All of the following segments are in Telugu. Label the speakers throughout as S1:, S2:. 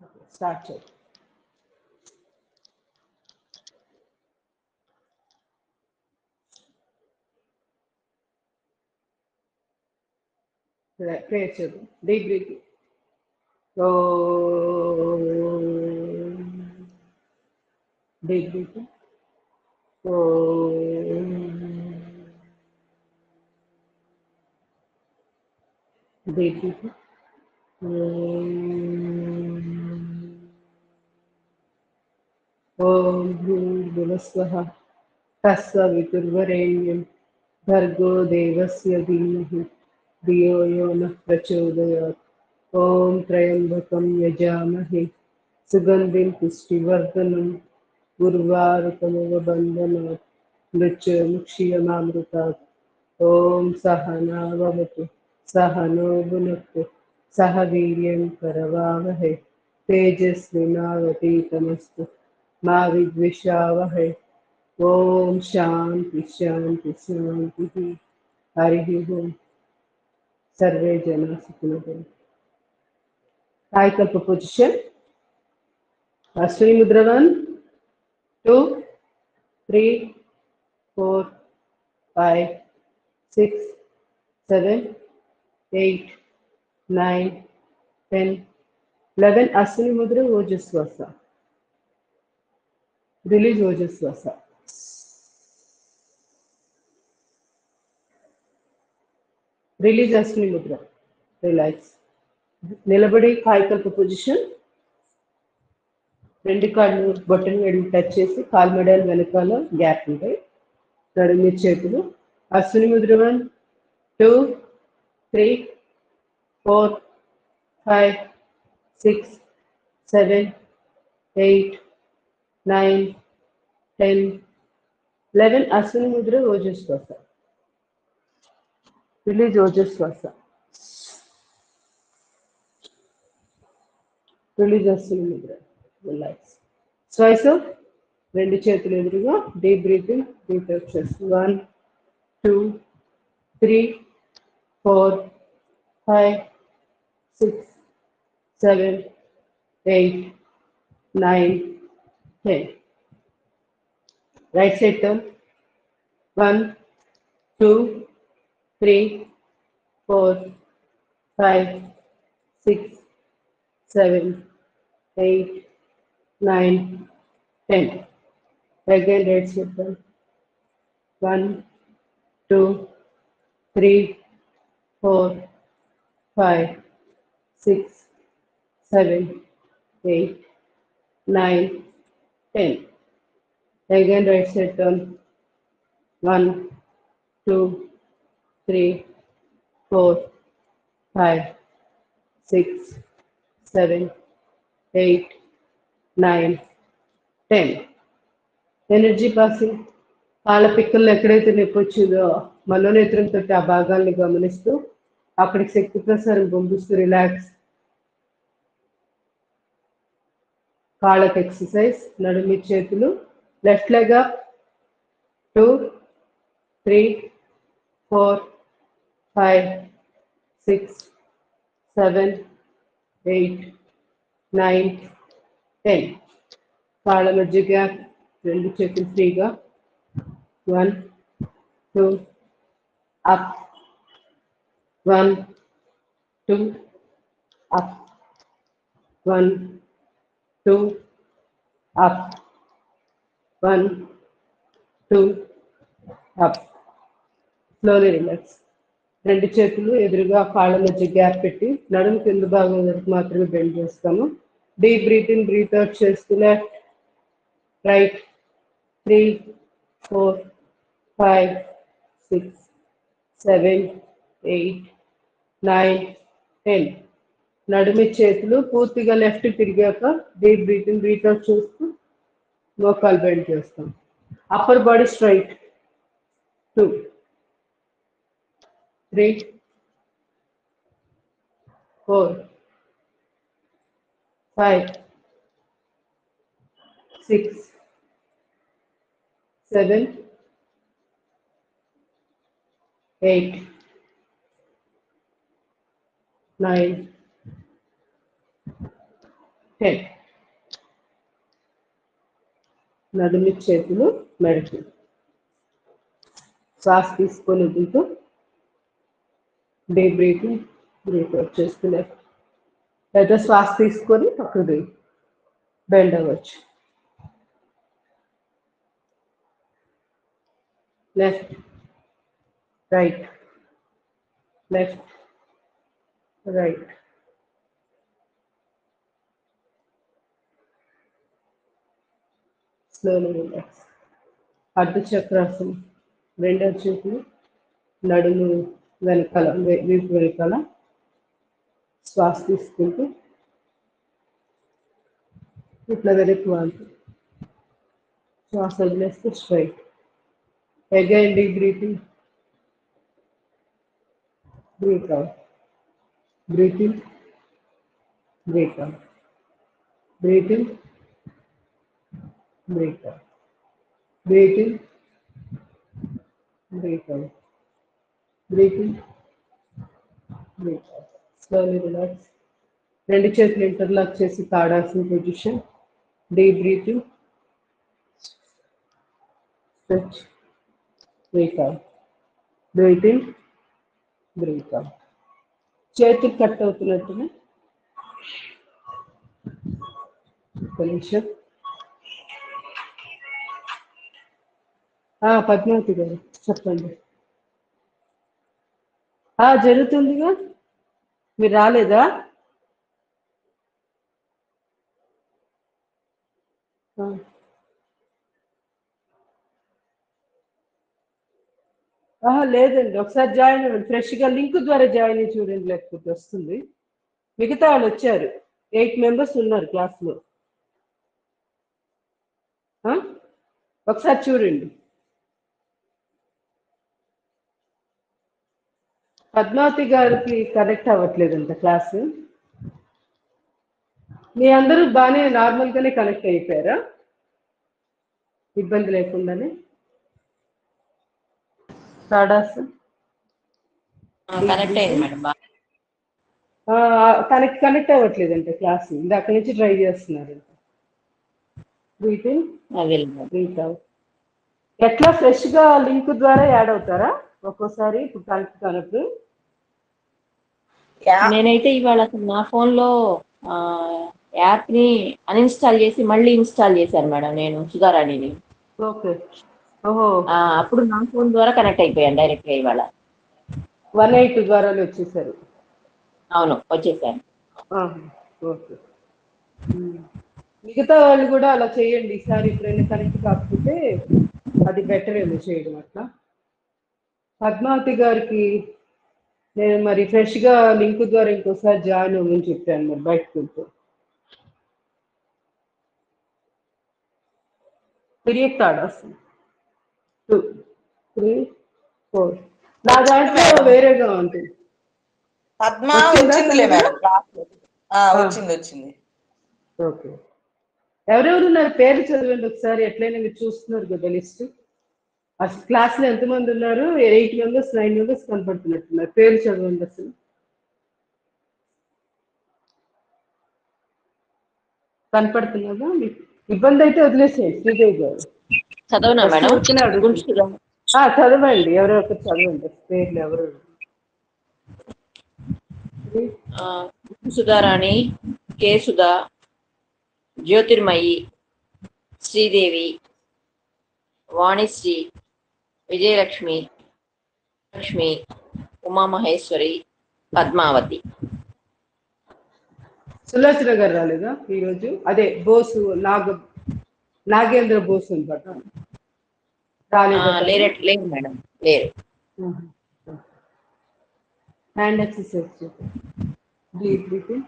S1: స్టార్ట్ చేయి. ప్రేయర్ చేద్దాం. Deep breathing. Deep breathing. Deep breathing. ఓం భూర్భువస్వః తస్సవితుర్వరేण्यं భర్గో దేవస్య ధీమహి ధియో యో నః ప్రచోదయాత్. ఓం త్రయంబకం యజామహే సుగంధిం పుష్టివర్ధనం ఉర్వారుకమివ బంధనాత్ మృత్యుర్ముక్షీయమామృతాత్. ఓం సహనా భవతు సహనో భునక్తు సహ వీర్యం కరవావహై తేజస్వినావతీతమస్తు మా విద్విషావహై. ఓం శాంతి శాంతి శాంతి. హరి ఓం. సర్వే జనా సుఖినో భవంతు. కాయకల్ప పొజిషన్. అశ్విని ముద్ర 1 2 3 4 5 6 7 8 9 10 11. అశ్విని ముద్ర ఓజస్వాస. రిలీజ్ ఓజస్వాస. రిలీజ్ అశ్విని ముద్ర. రిలాక్స్. నిలబడి కాయకల్ప పొజిషన్. రెండు కాళ్ళు బొట్టన వేళ్ళు టచ్ చేసి కాలు మెడలు వెనకాల గ్యాప్ ఉంటాయి. నడుము మీద చేతులు. అశ్విని ముద్ర 1 2 3 4 5 6 7 8 9 10 11. అశ్విని ముద్ర ఓజస్వాస. రిలీజ్ ఓజస్వాస. రిలీజ్ అశ్విని ముద్ర. రిలాక్స్. శ్వాస. రెండు చేతులు ఎదురుగా. Deep breathing. బ్రీత్ అవుట్ చేస్తూ 1 2 3 4 5 6 7 8 9 10. Right side turn. 1 2 3 4 5 6 7 8 9 10. Again right side turn. 1 2 3 4 5 6 7 8 9 10. Again right side turn. 1 2 3 4 5 6 7 8 9 10. Energy passing. కాళ్ళ పిక్కల్లో ఎక్కడైతే నొప్పి వచ్చిందో మనోనేత్రంతో ఆ భాగాల్ని గమనిస్తూ అక్కడికి శక్తి ప్రసారం పంపిస్తూ రిలాక్స్. కాళ్ళకి ఎక్సర్సైజ్. నడుమి చేతులు. Left leg up. 2 3 4 5 6 7 8 9 10. కాళ్ళ మధ్య గ్యాప్. రెండు చేతులు ఫ్రీగా. 1 2 up. 1 2 up. 1 2 up. 1 2 up. Slowly relax. రెండు చేతులు ఎదురుగా కాళ్ళ మధ్య గ్యాప్ పెట్టి నడుము కింద భాగం వరకు మాత్రమే బెండ్ చేస్తాము. Deep breathing. బ్రీత్ అవుట్ చేస్తూ లెఫ్ట్ రైట్ 3 4 5 6 7 8 9 10. నడుమి చేతులు పూర్తిగా లెఫ్ట్ తిరిగాక డీప్ బ్రీతింగ్. బ్రీత్ అవుట్ చేస్తూ మోకాలు బెండ్ చేస్తాం. Upper body straight. 2 3 4 5 6 7 8 9 10. నడుమి చేతులు మెడకి. శ్వాస తీసుకొని వదులుతూ డీప్ బ్రీతింగ్, బ్రీత్ అవుట్ చేసుకునే. లేదా శ్వాస తీసుకొని పక్కది బెండ్ అవ్వచ్చు. Left, right, left, right. Slowly relax. అర్ధ చక్రాసనం. రెండో చేతులు నడుము వెనకాల, వీపు వెనకాల. శ్వాస తీసుకుంటూ ఇట్లా వెనక్కి వాళ్తూ శ్వాస వదిలేస్తే straight. Again deep breathing, breath out, breathing, breath out, breathing, breath out, breathing, breath out, breathing, breath out. Slowly relax. రెండు చేతులు ఇంటర్లాక్ చేసి తాడాల్సిన position. Deep breathing, stretch, breath out, breathing, breath out. చేతులు కట్ అవుతున్నట్టుగా ఒక నిమిషం. పద్మావతి గారు చెప్పండి. జరుగుతుందిగా, మీరు రాలేదా? లేదండి, ఒకసారి జాయిన్ అవ్వండి. ఫ్రెష్గా లింక్ ద్వారా జాయిన్ అయ్యి చూడండి, లేకపోతే వస్తుంది. మిగతా వాళ్ళు వచ్చారు, 8 మెంబర్స్ ఉన్నారు క్లాస్లో. ఒకసారి చూడండి. పద్మావతి గారికి కనెక్ట్ అవ్వట్లేదంట క్లాసు. మీ అందరూ బాగానే నార్మల్గానే కనెక్ట్ అయిపోయారా, ఇబ్బంది లేకుండానే? తాడాసు
S2: కనెక్ట్ అయింది మేడం.
S1: తనకి కనెక్ట్ అవ్వట్లేదంట క్లాస్, ఇందాక నుంచి ట్రై చేస్తున్నారు. Breathing, breath out. ఎట్లా ఫ్రెష్ గా లింక్ ద్వారా యాడ్ అవుతారా ఒక్కోసారి ఇప్పుడు కనెక్ట్ కానప్పుడు?
S2: నేనైతే ఇవాళ అసలు నా ఫోన్ లో యాప్ ని అన్ఇన్స్టాల్ చేసి మళ్ళీ ఇన్స్టాల్ చేశాను మేడం, నేను సుధారాణిని.
S1: ఓకే. ఓహో,
S2: అప్పుడు నా ఫోన్ ద్వారా కనెక్ట్ అయిపోయాను డైరెక్ట్ గా. ఇవాళ
S1: 182 ద్వారా వచ్చేసారు.
S2: అవును, వచ్చేసాను.
S1: ఓకే. మిగతా వాళ్ళు కూడా అలా చేయండి ఈసారి, ఎప్పుడైనా కనెక్ట్ కాకపోతే అది బెటర్ ఏమో చేయడం అట్లా. పద్మావతి గారికి నేను మరి ఫ్రెష్గా లింక్ ద్వారా ఇంకోసారి జాయిన్ అవ్వమని చెప్పాను, మరి బయటకు వెళ్తే తిరిగిస్తాడు అసలు. 2, 3, 4. నా దాంట్లో వేరేగా ఉంటుంది.
S3: పద్మ వచ్చిందిలే మేడం, వచ్చింది.
S1: ఓకే. ఎవరెవరు ఉన్నారు పేర్లు చదవండి ఒకసారి, ఎట్లయినా మీరు చూస్తున్నారు కదా లిస్ట్. అసలు క్లాస్లో ఎంతమంది ఉన్నారు? 8 మెంబర్స్ 9 మెంబర్స్ కనపడుతున్నట్టున్నారు. పేర్లు చదవండి అసలు. కనపడుతున్నదా? మీకు ఇబ్బంది అయితే వదిలేసేయండి శ్రీదేవి గారు.
S2: చదవనా మేడం?
S1: చదవండి, ఎవరో ఒకరు చదవండి పేర్లు. ఎవరు?
S2: సుధారాణి, కే సుధా, జ్యోతిర్మయి, శ్రీదేవి, వాణిశ్రీ, విజయలక్ష్మి, లక్ష్మి, ఉమామహేశ్వరి, పద్మావతి.
S1: సులోచన గారు రాలేదా ఈరోజు? అదే బోసు నాగేంద్ర బోసు అనమాట.
S2: లేదు మేడం, లేరు.
S1: Hand exercise. Deep breathing,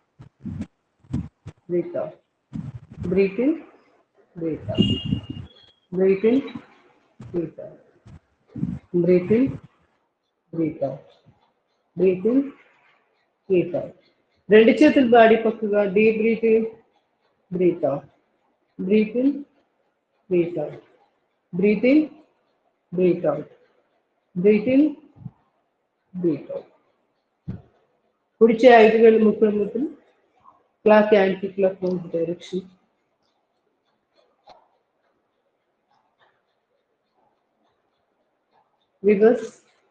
S1: breath out, breathing, breath out, breathing, breath out, breathing, breath out, breathing, breath out. రెండు చేతులు బాడీ పక్కగా. Deep breathing, breath out, breathing, breath out, breathing, breath out, breathing, breath out. కుడిచే 5 వేలు ముక్కులు ముక్కులు, clock anti clock direction. Reverse.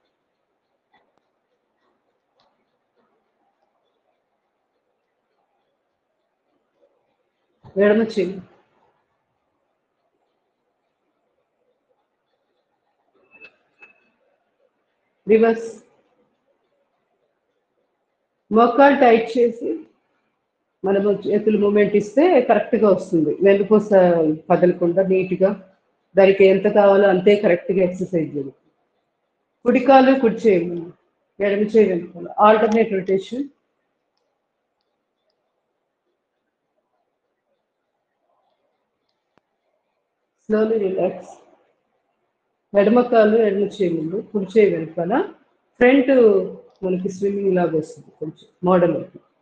S1: ఎడమ చేయి. రివర్స్. మోకాలు టైట్ చేసి మనము చేతులు మూమెంట్ ఇస్తే కరెక్ట్గా వస్తుంది. వెన్నుపూస కదలకుండా నీట్గా దానికి ఎంత కావాలో అంతే కరెక్ట్గా ఎక్సర్సైజ్ జరుగుతుంది. కుడికాలు కుడి చేయాలి, ఎడమ చేయి వెనుకాల. Alternate rotation. Slowly relax. ఎడమ కాలు ఎడమ చేయి ముందు, కుడి చేయి వెనుకాల. ఫ్రంట్ మనకి స్విమ్మింగ్ లాగా వస్తుంది, కొంచెం మోడల్.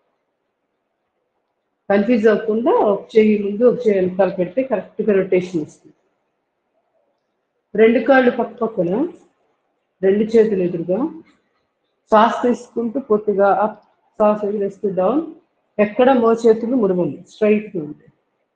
S1: కన్ఫ్యూజ్ అవ్వకుండా ఒక చెయ్యి ముందు ఒక చెయ్యి వెనకాల పెడితే కరెక్ట్గా రొటేషన్ వస్తుంది. రెండు కాళ్ళు పక్క పక్కన, రెండు చేతులు ఎదురుగా. శ్వాస తీసుకుంటూ పూర్తిగా అప్, శ్వాస వదిలేస్తూ డౌన్. ఎక్కడ మోచేతులు ముడవండి, స్ట్రైట్గా ఉంటాయి.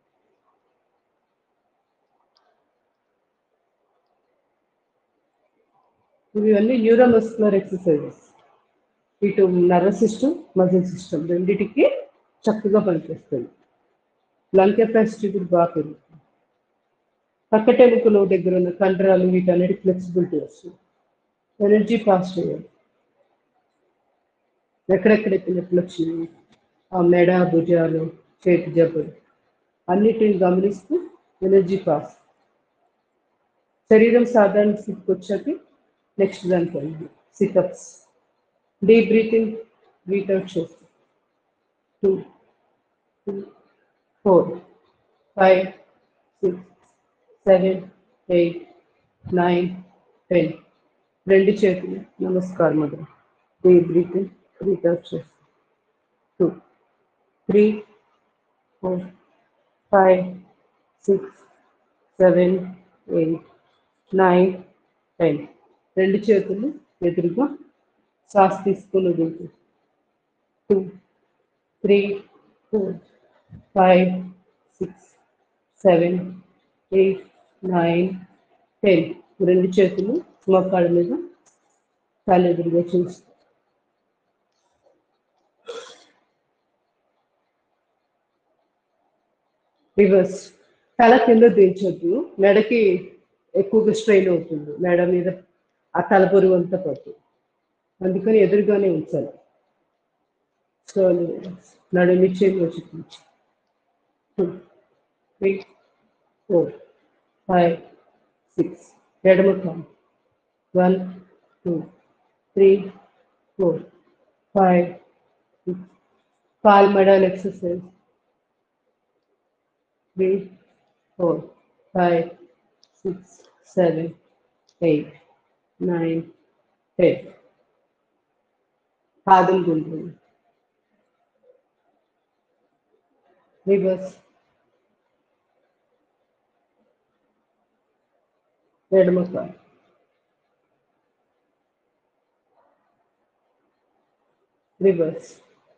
S1: ఇవన్నీ న్యూరోమస్కులర్ ఎక్సర్సైజెస్. ఇటు నర్వస్ సిస్టమ్, మజిల్ సిస్టమ్ రెండింటికి చక్కగా పనిచేస్తుంది. లంగ్ కెపాసిటీ కూడా బాగా పెరుగుతుంది. పక్కటెముకలు దగ్గర ఉన్న కండరాలు వీటన్నిటి ఫ్లెక్సిబిలిటీ వస్తుంది. ఎనర్జీ పాస్ చేయాలి. ఎక్కడెక్కడైతే నొప్పులు వచ్చినాయి, ఆ మెడ, భుజాలు, చేతి జబ్బులు అన్నిటిని గమనిస్తూ ఎనర్జీ పాస్. శరీరం సాధారణ స్థితికి వచ్చాక నెక్స్ట్ దానికి వెళ్ళండి. Situps. Deep breathing, breath out చేస్తాం. 2, 3, 4, 5, 6, 7, 8, 9, 10. రెండు చేతులు నమస్కారం మొదలు. డీప్ బ్రీతింగ్, బ్రీత్ అవుట్ చేస్తాం. 2, 3, 4, 5, 6, 7, 8, 9, 10. రెండు చేతులు ఎదురుగా. శ్వాస తీసుకుని వదులుతూ. 2, 3, 4, 5, 6, 7, 8, 9, 10. రెండు చేతులు మోకాళ్ళ మీద, కాళ్ళు ఎదురుగా చూస్తూ. రివర్స్. తల కింద దించొద్దు, మెడకి ఎక్కువగా స్ట్రెయిన్ అవుతుంది. మెడ మీద ఆ తల బరువు అంతా పడుతుంది, అందుకని ఎదురుగానే ఉంచాలి. Slowly relax. నడుము చేతిలో చూపించి. 2, 3, 4, 5, 6. ఎడమ కాలు. 1, 2, 3, 4, 5, 6. కాలు మెడల్ ఎక్సర్సైజ్. 3, 4, 5, 6, 7, 8, 9, 10. పాదం గుండ్రంగా. రివర్స్. ఎడమ కాలు. రివర్స్.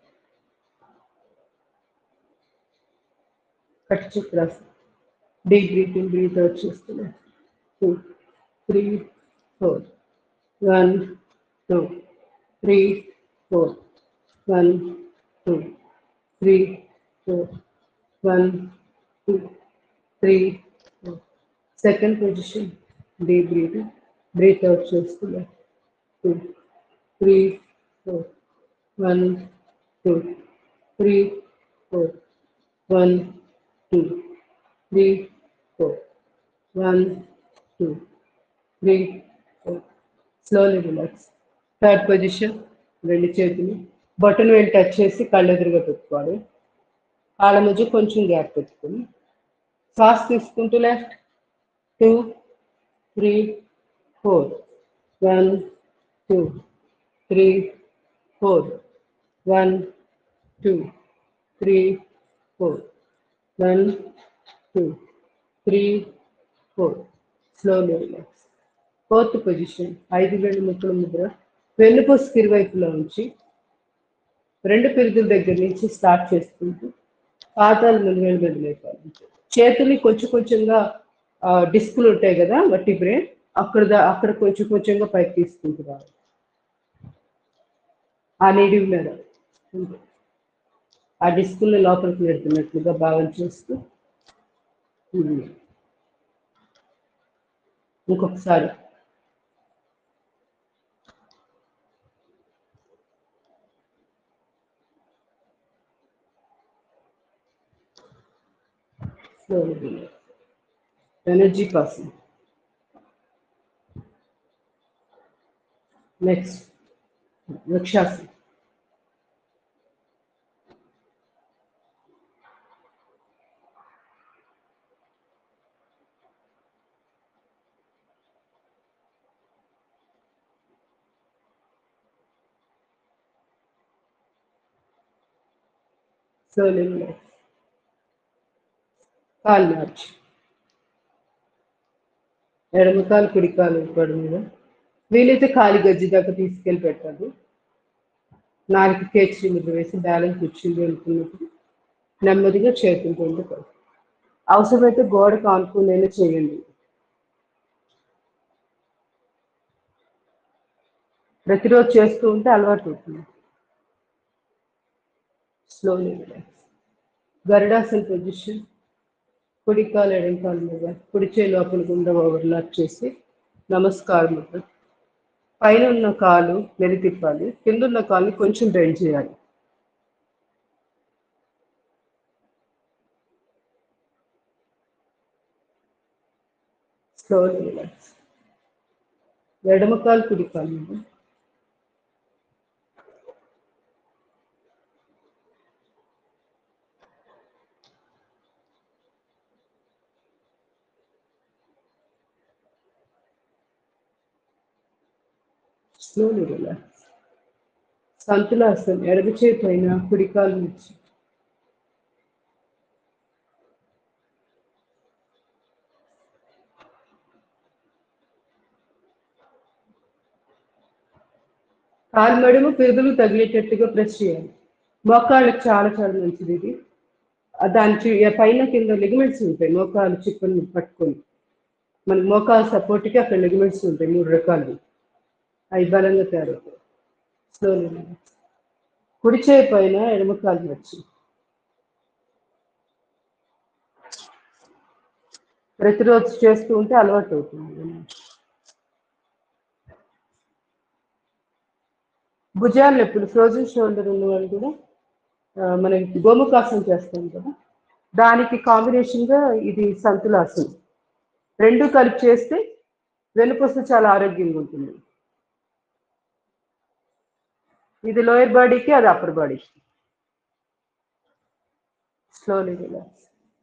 S1: కట్ చక్రాసనం. డీప్ బ్రీతింగ్, బ్రీత్ అవుట్ చేస్తున్నాం. 2, 3, 4. 1, 2, 3, 4. 1, 2, 3, 4. 1, 2, 3, 4. Second position. Deep breathing, breath out చేస్తున్నాం. 2, 3, 4. 1, 2, 3, 4. 1, 2, 3, 4. 1, 2, 3, 4. Slowly relax. Third position. రెండు చేతులు బటన్ వేలు టచ్ చేసి కళ్ళు ఎదురుగా పెట్టుకోవాలి. కాళ్ళ మధ్య కొంచెం గ్యాప్ పెట్టుకొని శ్వాస తీసుకుంటూ left. 2, 3, 4. 1, 2, 3, 4. 1, 2, 3, 4. 1, 2, 3, 4. Slowly relax. Fourth position. 5 వేళ్ళు ముక్కుల ముద్ర. వెన్నుపూస ఇరువైపులో ఉంచి రెండు పిరుదుల దగ్గర నుంచి స్టార్ట్ చేసుకుంటూ పాదాలు మెల్లి లేపాలి. చేతుల్ని కొంచెం కొంచెంగా డిస్కులు ఉంటాయి కదా వర్టిబ్రే, అక్కడ కొంచెం కొంచెంగా పైకి తీసుకుంటున్నారు. ఆ నీడి మీద ఆ డిస్కుల్ని లోపలికి పెడుతున్నట్లుగా భావన చేస్తూ ఇంకొకసారి ఎనర్జీ పాసింగ్. నెక్స్ట్ వృక్షాసనం. కాలు మార్చి ఎడమ కాలు కుడి కాలు పడి మీద వీలైతే కాలి గజ్జి దాకా తీసుకెళ్ళి పెట్టాలి. నాలుగు కేచీ ముద్ర వేసి బ్యాలెన్స్ వచ్చింది అనుకున్నప్పుడు నెమ్మదిగా చేతులతో పడు. అవసరమైతే గోడకు ఆనుకునేలా చేయండి. ప్రతిరోజు చేస్తూ ఉంటే అలవాటు అవుతుంది. Slowly relax. గరుడాసన్ పొజిషన్. కుడి కాలు ఎడం కాలు మీద, కుడి చేయి లోపల గుండా ఓవర్లాప్ చేసి నమస్కారం. పైన ఉన్న కాలు మెలి తిప్పాలి, కింద ఉన్న కాలుని కొంచెం బెండ్ చేయాలి. Slowly relax. ఎడమ కాలు కుడి కాలు మీద, స్లోలీ రిలాక్స్. సంతులాసన్. ఎడమ చేయి పైన కుడి కాలు నుంచి కాలు మడుము పిరుదులు తగిలేటట్టుగా ప్రెస్ చేయాలి. మోకాళ్ళకి చాలా చాలా మంచిది ఇది. దాని పైన కింద లిగమెంట్స్ ఉంటాయి. మోకాలు చిప్పని పట్టుకొని మనకి మోకాలు సపోర్ట్కి అక్కడ లిగమెంట్స్ ఉంటాయి 3 రకాలు. అవి బలంగా తయారవుతాయి. స్లోలీ. కుడి చేయి పైన ఎడమ కాలు వచ్చి ప్రతిరోజు చేస్తూ ఉంటే అలవాటు అవుతుంది. భుజాలు నొప్పులు, ఫ్రోజన్ షోల్డర్ ఉన్న వాళ్ళు కూడా మనకి గోముఖాసనం చేస్తాం కదా, దానికి కాంబినేషన్గా ఇది సంతులాసనం. రెండు కలిపి చేస్తే వెనుపొస చాలా ఆరోగ్యంగా ఉంటుంది. ఇది లోయర్ బాడీకి, అది అప్పర్ బాడీకి. Slowly relax.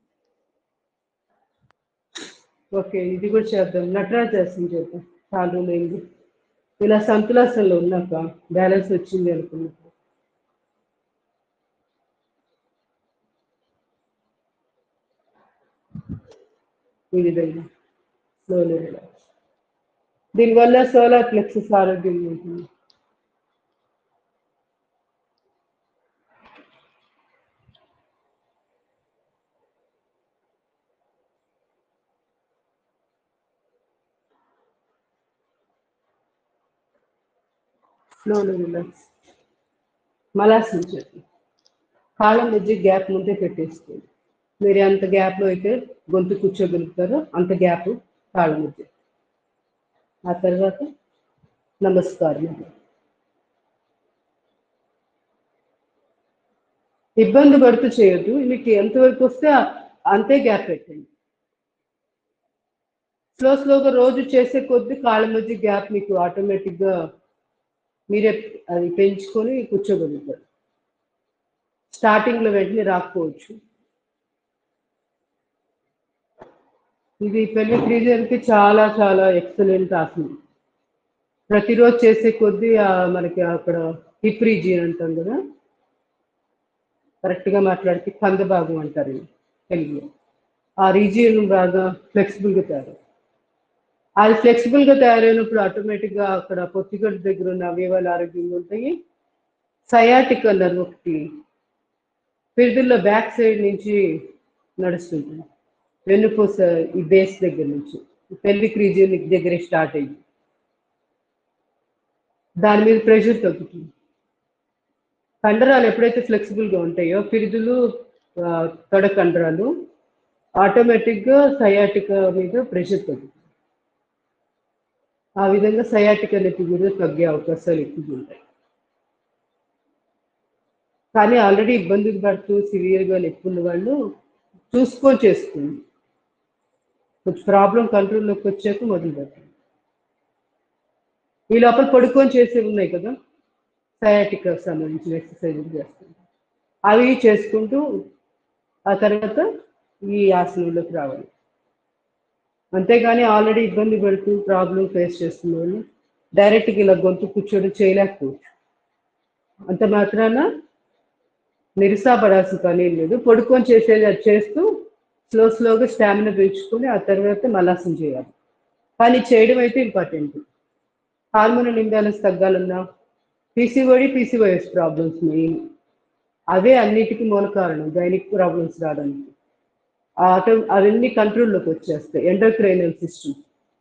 S1: ఓకే, ఇది కూడా చేద్దాం. నటరాజాసనం చేద్దాం. చాలా రోజులైంది. ఇలా సంతులాసనలో ఉన్నాక బ్యాలెన్స్ వచ్చింది అనుకున్నప్పుడు ఈ విధంగా స్లోలీ రిలాక్స్. దీనివల్ల సోలార్ ప్లెక్సస్ ఆరోగ్యంగా ఉంటుంది. Slowly relax. మలాసనం చేద్దాం. కాళ్ళ మధ్య గ్యాప్ ముందే పెట్టేసుకోండి. మీరు ఎంత గ్యాప్లో అయితే గొంతు కూర్చోగలుగుతారో అంత గ్యాప్ కాళ్ళ మధ్య. ఆ తర్వాత నమస్కారం. ఇబ్బంది పడుతూ చేయొద్దు. మీకు ఎంతవరకు వస్తే అంతే గ్యాప్ పెట్టండి. స్లోగా రోజు చేసే కొద్ది కాళ్ళ మధ్య గ్యాప్ మీకు ఆటోమేటిక్గా మీరే అది పెంచుకొని కూర్చోగలుగుతారు. స్టార్టింగ్లో వెంటనే రాకపోవచ్చు. ఇది పెల్విక్ రీజియన్కి చాలా చాలా ఎక్సలెంట్ ఆసనం. ప్రతిరోజు చేసే కొద్దీ మనకి అక్కడ హిప్ రీజియన్ అంటాం కదా, కరెక్ట్గా మాట్లాడితే కంద భాగం అంటారు తెలుగులో. ఆ రీజియన్ బాగా ఫ్లెక్సిబుల్గా తయారవుతుంది. అది ఫ్లెక్సిబుల్గా తయారైనప్పుడు ఆటోమేటిక్గా అక్కడ పొత్తిగడ్డ దగ్గర ఉన్న అవయవాలు ఆరోగ్యంగా ఉంటాయి. సయాటిక్ అన్నారు ఒకటి పిరుదుల్లో బ్యాక్ సైడ్ నుంచి నడుస్తుంటుంది. వెన్నుపూస ఈ బేస్ దగ్గర నుంచి పెల్విక్ రీజియన్ దగ్గరే స్టార్ట్ అయ్యింది. దాని మీద ప్రెషర్ తగ్గుతుంది. కండరాలు ఎప్పుడైతే ఫ్లెక్సిబుల్గా ఉంటాయో పిరుదులు తొడ కండరాలు ఆటోమేటిక్గా సయాటికా మీద ప్రెషర్ తగ్గుతుంది. ఆ విధంగా సయాటికా నొప్పి కూడా తగ్గే అవకాశాలు ఎక్కువగా ఉంటాయి. కానీ ఆల్రెడీ ఇబ్బందులు పడుతూ సివియర్గా నొప్పి ఉన్న వాళ్ళు చూసుకొని చేస్తుంది. కొంచెం ప్రాబ్లం కంట్రోల్లోకి వచ్చాక మొదలు పెట్టండి. ఈ లోపల పడుకొని చేసేవి ఉన్నాయి కదా, సయాటికా సంబంధించిన ఎక్సర్సైజులు చేస్తాం. అవి చేసుకుంటూ ఆ తర్వాత ఈ ఆసనంలోకి రావాలి. అంతేగాని ఆల్రెడీ ఇబ్బంది పడుతూ ప్రాబ్లం ఫేస్ చేస్తున్న వాళ్ళు డైరెక్ట్గా ఇలా గొంతు కూర్చొని చేయలేకపోవచ్చు. అంత మాత్రాన నిరుసాపడాల్సిన పని ఏం లేదు. పడుకొని చేసేది అది చేస్తూ స్లోగా స్టామినా పెంచుకొని ఆ తర్వాత మలాసం చేయాలి. కానీ చేయడం అయితే ఇంపార్టెంట్. హార్మోనల్ ఇంబ్యాలెన్స్ తగ్గాలన్నా పీసీఓఎస్ ప్రాబ్లమ్స్ మెయిన్ అవే అన్నిటికీ మూల కారణం గైనిక్ ప్రాబ్లమ్స్ రావడానికి. అవన్నీ కంట్రోల్లోకి వచ్చేస్తాయి. ఎండోక్రైనల్ సిస్టమ్,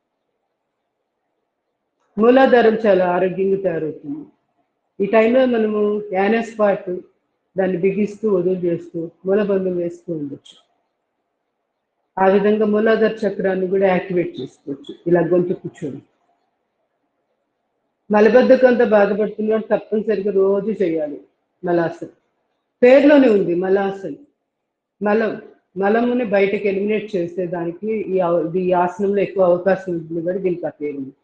S1: మూలాధారం చాలా ఆరోగ్యంగా తయారవుతుంది. ఈ టైంలో మనము యానస్ పార్ట్ దాన్ని బిగిస్తూ వదులు చేస్తూ మూలబంధం వేస్తూ ఉండొచ్చు. ఆ విధంగా మూలాధార చక్రాన్ని కూడా యాక్టివేట్ చేసుకోవచ్చు ఇలా గొంతు కూర్చొని. మలబద్ధకంతో బాధపడుతున్నాడు తప్పనిసరిగా రోజు చేయాలి మలాసన్. పేరులోనే ఉంది మలాసన్. మలముని బయటకు ఎలిమినేట్ చేసేదానికి ఈ ఆసనంలో ఎక్కువ అవకాశం ఉంటుంది కూడా దీనికి ఆ పేరు ఉంది.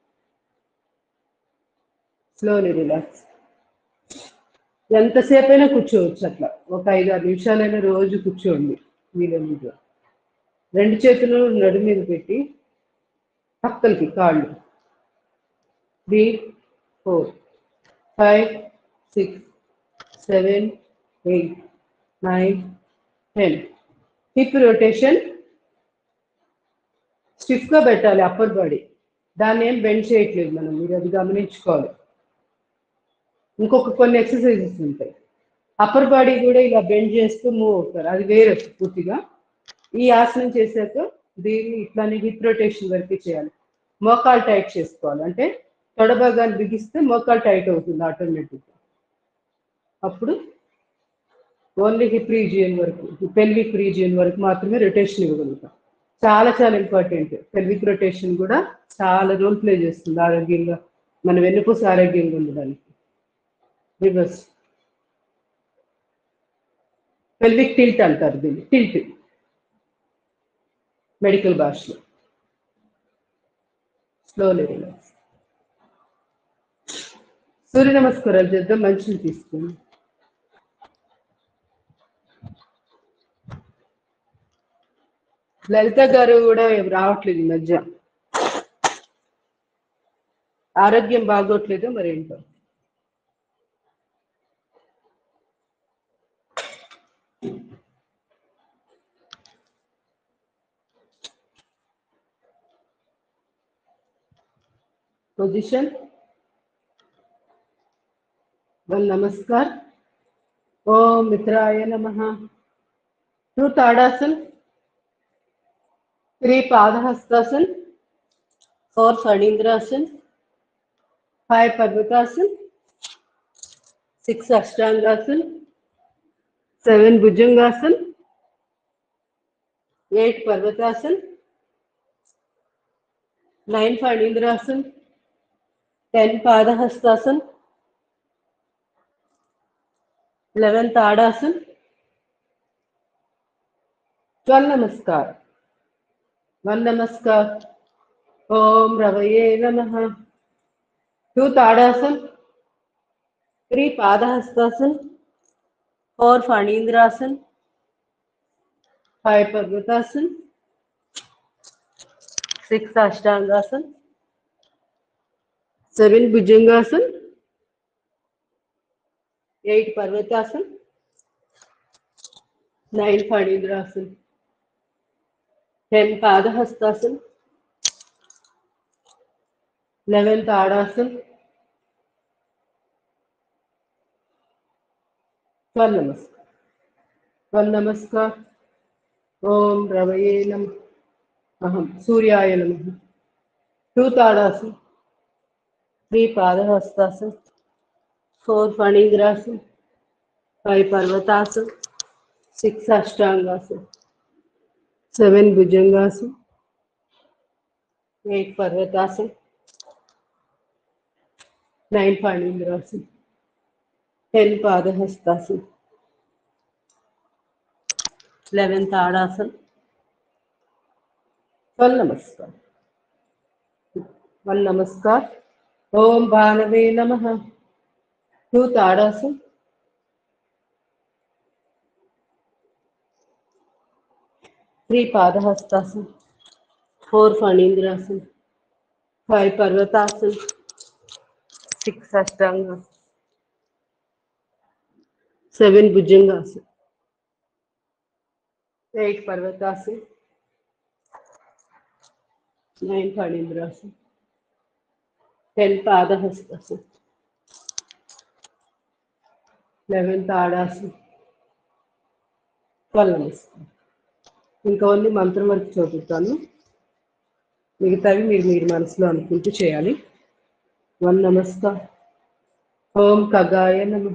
S1: Slowly relax. ఎంతసేపు అయినా కూర్చోవచ్చు అట్లా. ఒక 5-6 నిమిషాలైనా రోజు కూర్చోండి వీలైనంత. 2 చేతులు నడుము మీద పెట్టి పక్కలకి కాళ్ళు 3, 4, 5, 6, 7, 8, 9, 10. హిప్ రొటేషన్ స్టిఫ్గా పెట్టాలి అప్పర్ బాడీ. దాన్ని ఏం బెండ్ చేయట్లేదు మనం, మీరు అది గమనించుకోవాలి. ఇంకొక కొన్ని ఎక్సర్సైజెస్ ఉంటాయి. అప్పర్ బాడీ కూడా ఇలా బెండ్ చేస్తూ మూవ్ అవుతారు, అది వేరే పూర్తిగా. ఈ ఆసనం చేశాక దీన్ని ఇట్లానే హిప్ రొటేషన్ వరకు చేయాలి. మోకాలు టైట్ చేసుకోవాలి, అంటే తొడ భాగాన్ని బిగిస్తే మోకాలు టైట్ అవుతుంది ఆటోమేటిక్గా. అప్పుడు ఓన్లీ హిప్ రీజియన్ వరకు, పెల్విక్ రీజియన్ వరకు మాత్రమే రొటేషన్ ఇవ్వగలుగుతాం. చాలా ఇంపార్టెంట్. పెల్విక్ రొటేషన్ కూడా చాలా రోల్ ప్లే చేస్తుంది ఆరోగ్యంగా, మన వెన్నుపూస ఆరోగ్యంగా ఉండడానికి. రివర్స్ పెల్విక్ టిల్ట్ అంటారు దీన్ని, టిల్ట్ మెడికల్ భాషలో. Slowly relax. సూర్య నమస్కారాలు చేద్దాం. మంచిని తీసుకుని లలిత గారు కూడా రావట్లేదు ఈ మధ్య, ఆరోగ్యం బాగోట్లేదు మరేంటో. पोजीशन 1 नमस्कार. ओम मित्राय नमः. 2 ताड़ासन, 3 पादहस्तासन, 4 फणींद्रासन, 5 पर्वतासन, 6 अष्टांगासन, 7 भुजंगासन, 8 पर्वतासन, 9 फणींद्रासन, 10 पादहस्तासन, 11 ताड़ासन, 12 नमस्कार. 1 नमस्कार. ओम रवये नमः. 2 ताड़ासन, 3 पादहस्तासन, 4 फणींद्रासन, 5 पर्वतासन, 6 अष्टांगासन, 7 भुजंगासन, 8 पर्वतासन, 9 फणींद्रासन, 10 पादहस्तासन, 11 ताड़ासन, 12 नमस्कार. वन नमस्कार। ओम रवये नमः। अहम सूर्याय नमः। टू ताड़ासन, थ्री पादहस्तासन, फोर फणीग्रासन, फाइव पर्वतासन, सिक्स अष्टांगासन, सेवन भुजंगासन, एट पर्वतासन, नाइन फणीग्रासन, टेन पादहस्तासन, 11 ताड़ासन, 12 नमस्कार। वन नमस्कार। ओम भानवे नमः। टू ताड़ासन, थ्री पादहस्तासन, फोर फणींद्रासन, फाइव पर्वतासन, सिक्स अष्टांगासन, सेवन भुजंगासन, एट पर्वतासन, नाइन फणींद्रासन, 10 पादहस्तासन, 11 ताड़ासन, 12 నమస్కారం. ఇంకా ఓన్లీ మంత్రం వరకు చదువుతాను, మిగతావి మీరు మీరు మనసులో అనుకుంటూ చేయాలి. వన్ నమస్కార్. ఓం ఖగాయ నమః.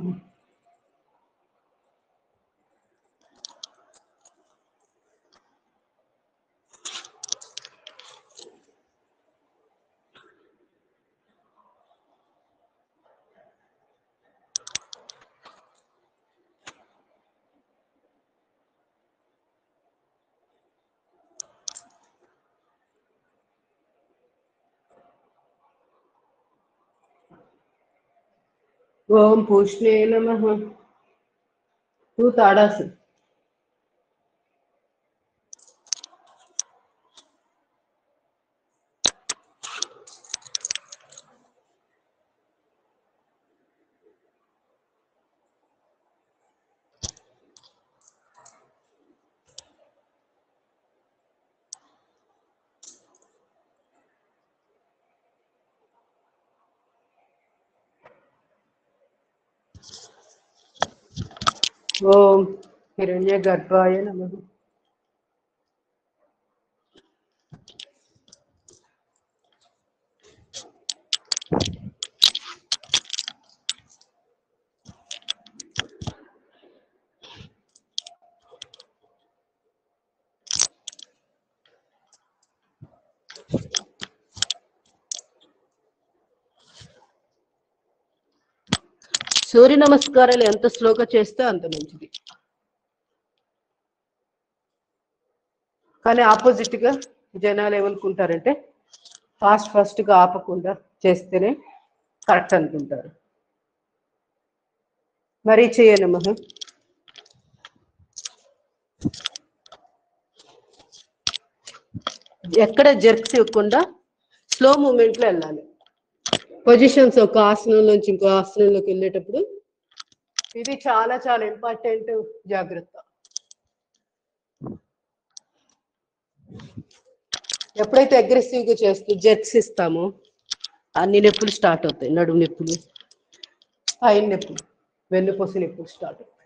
S1: ఓం పూష్ణే నమః. టూ ताड़ासन, ఓం హిరణ్యగర్భాయ నమః. సూర్య నమస్కారాలు ఎంత స్లోగా చేస్తే అంత మంచిది, కానీ ఆపోజిట్ గా జనాలు ఏమనుకుంటారంటే ఫాస్ట్ గా ఆపకుండా చేస్తేనే కరెక్ట్ అనుకుంటారు. మరీచయ నమః. ఎక్కడ జర్క్స్ ఇవ్వకుండా స్లో మూమెంట్ లో వెళ్ళాలి. పొజిషన్స్ ఒక ఆసనం నుంచి ఇంకో ఆసనంలోకి వెళ్ళేటప్పుడు ఇది చాలా చాలా ఇంపార్టెంట్ జాగ్రత్త. ఎప్పుడైతే అగ్రెసివ్ గా చేస్తూ జెట్స్ ఇస్తామో అన్ని నొప్పులు స్టార్ట్ అవుతాయి. నడుము నొప్పులు, పైన నొప్పులు, వెన్నుపూస నొప్పులు స్టార్ట్ అవుతాయి.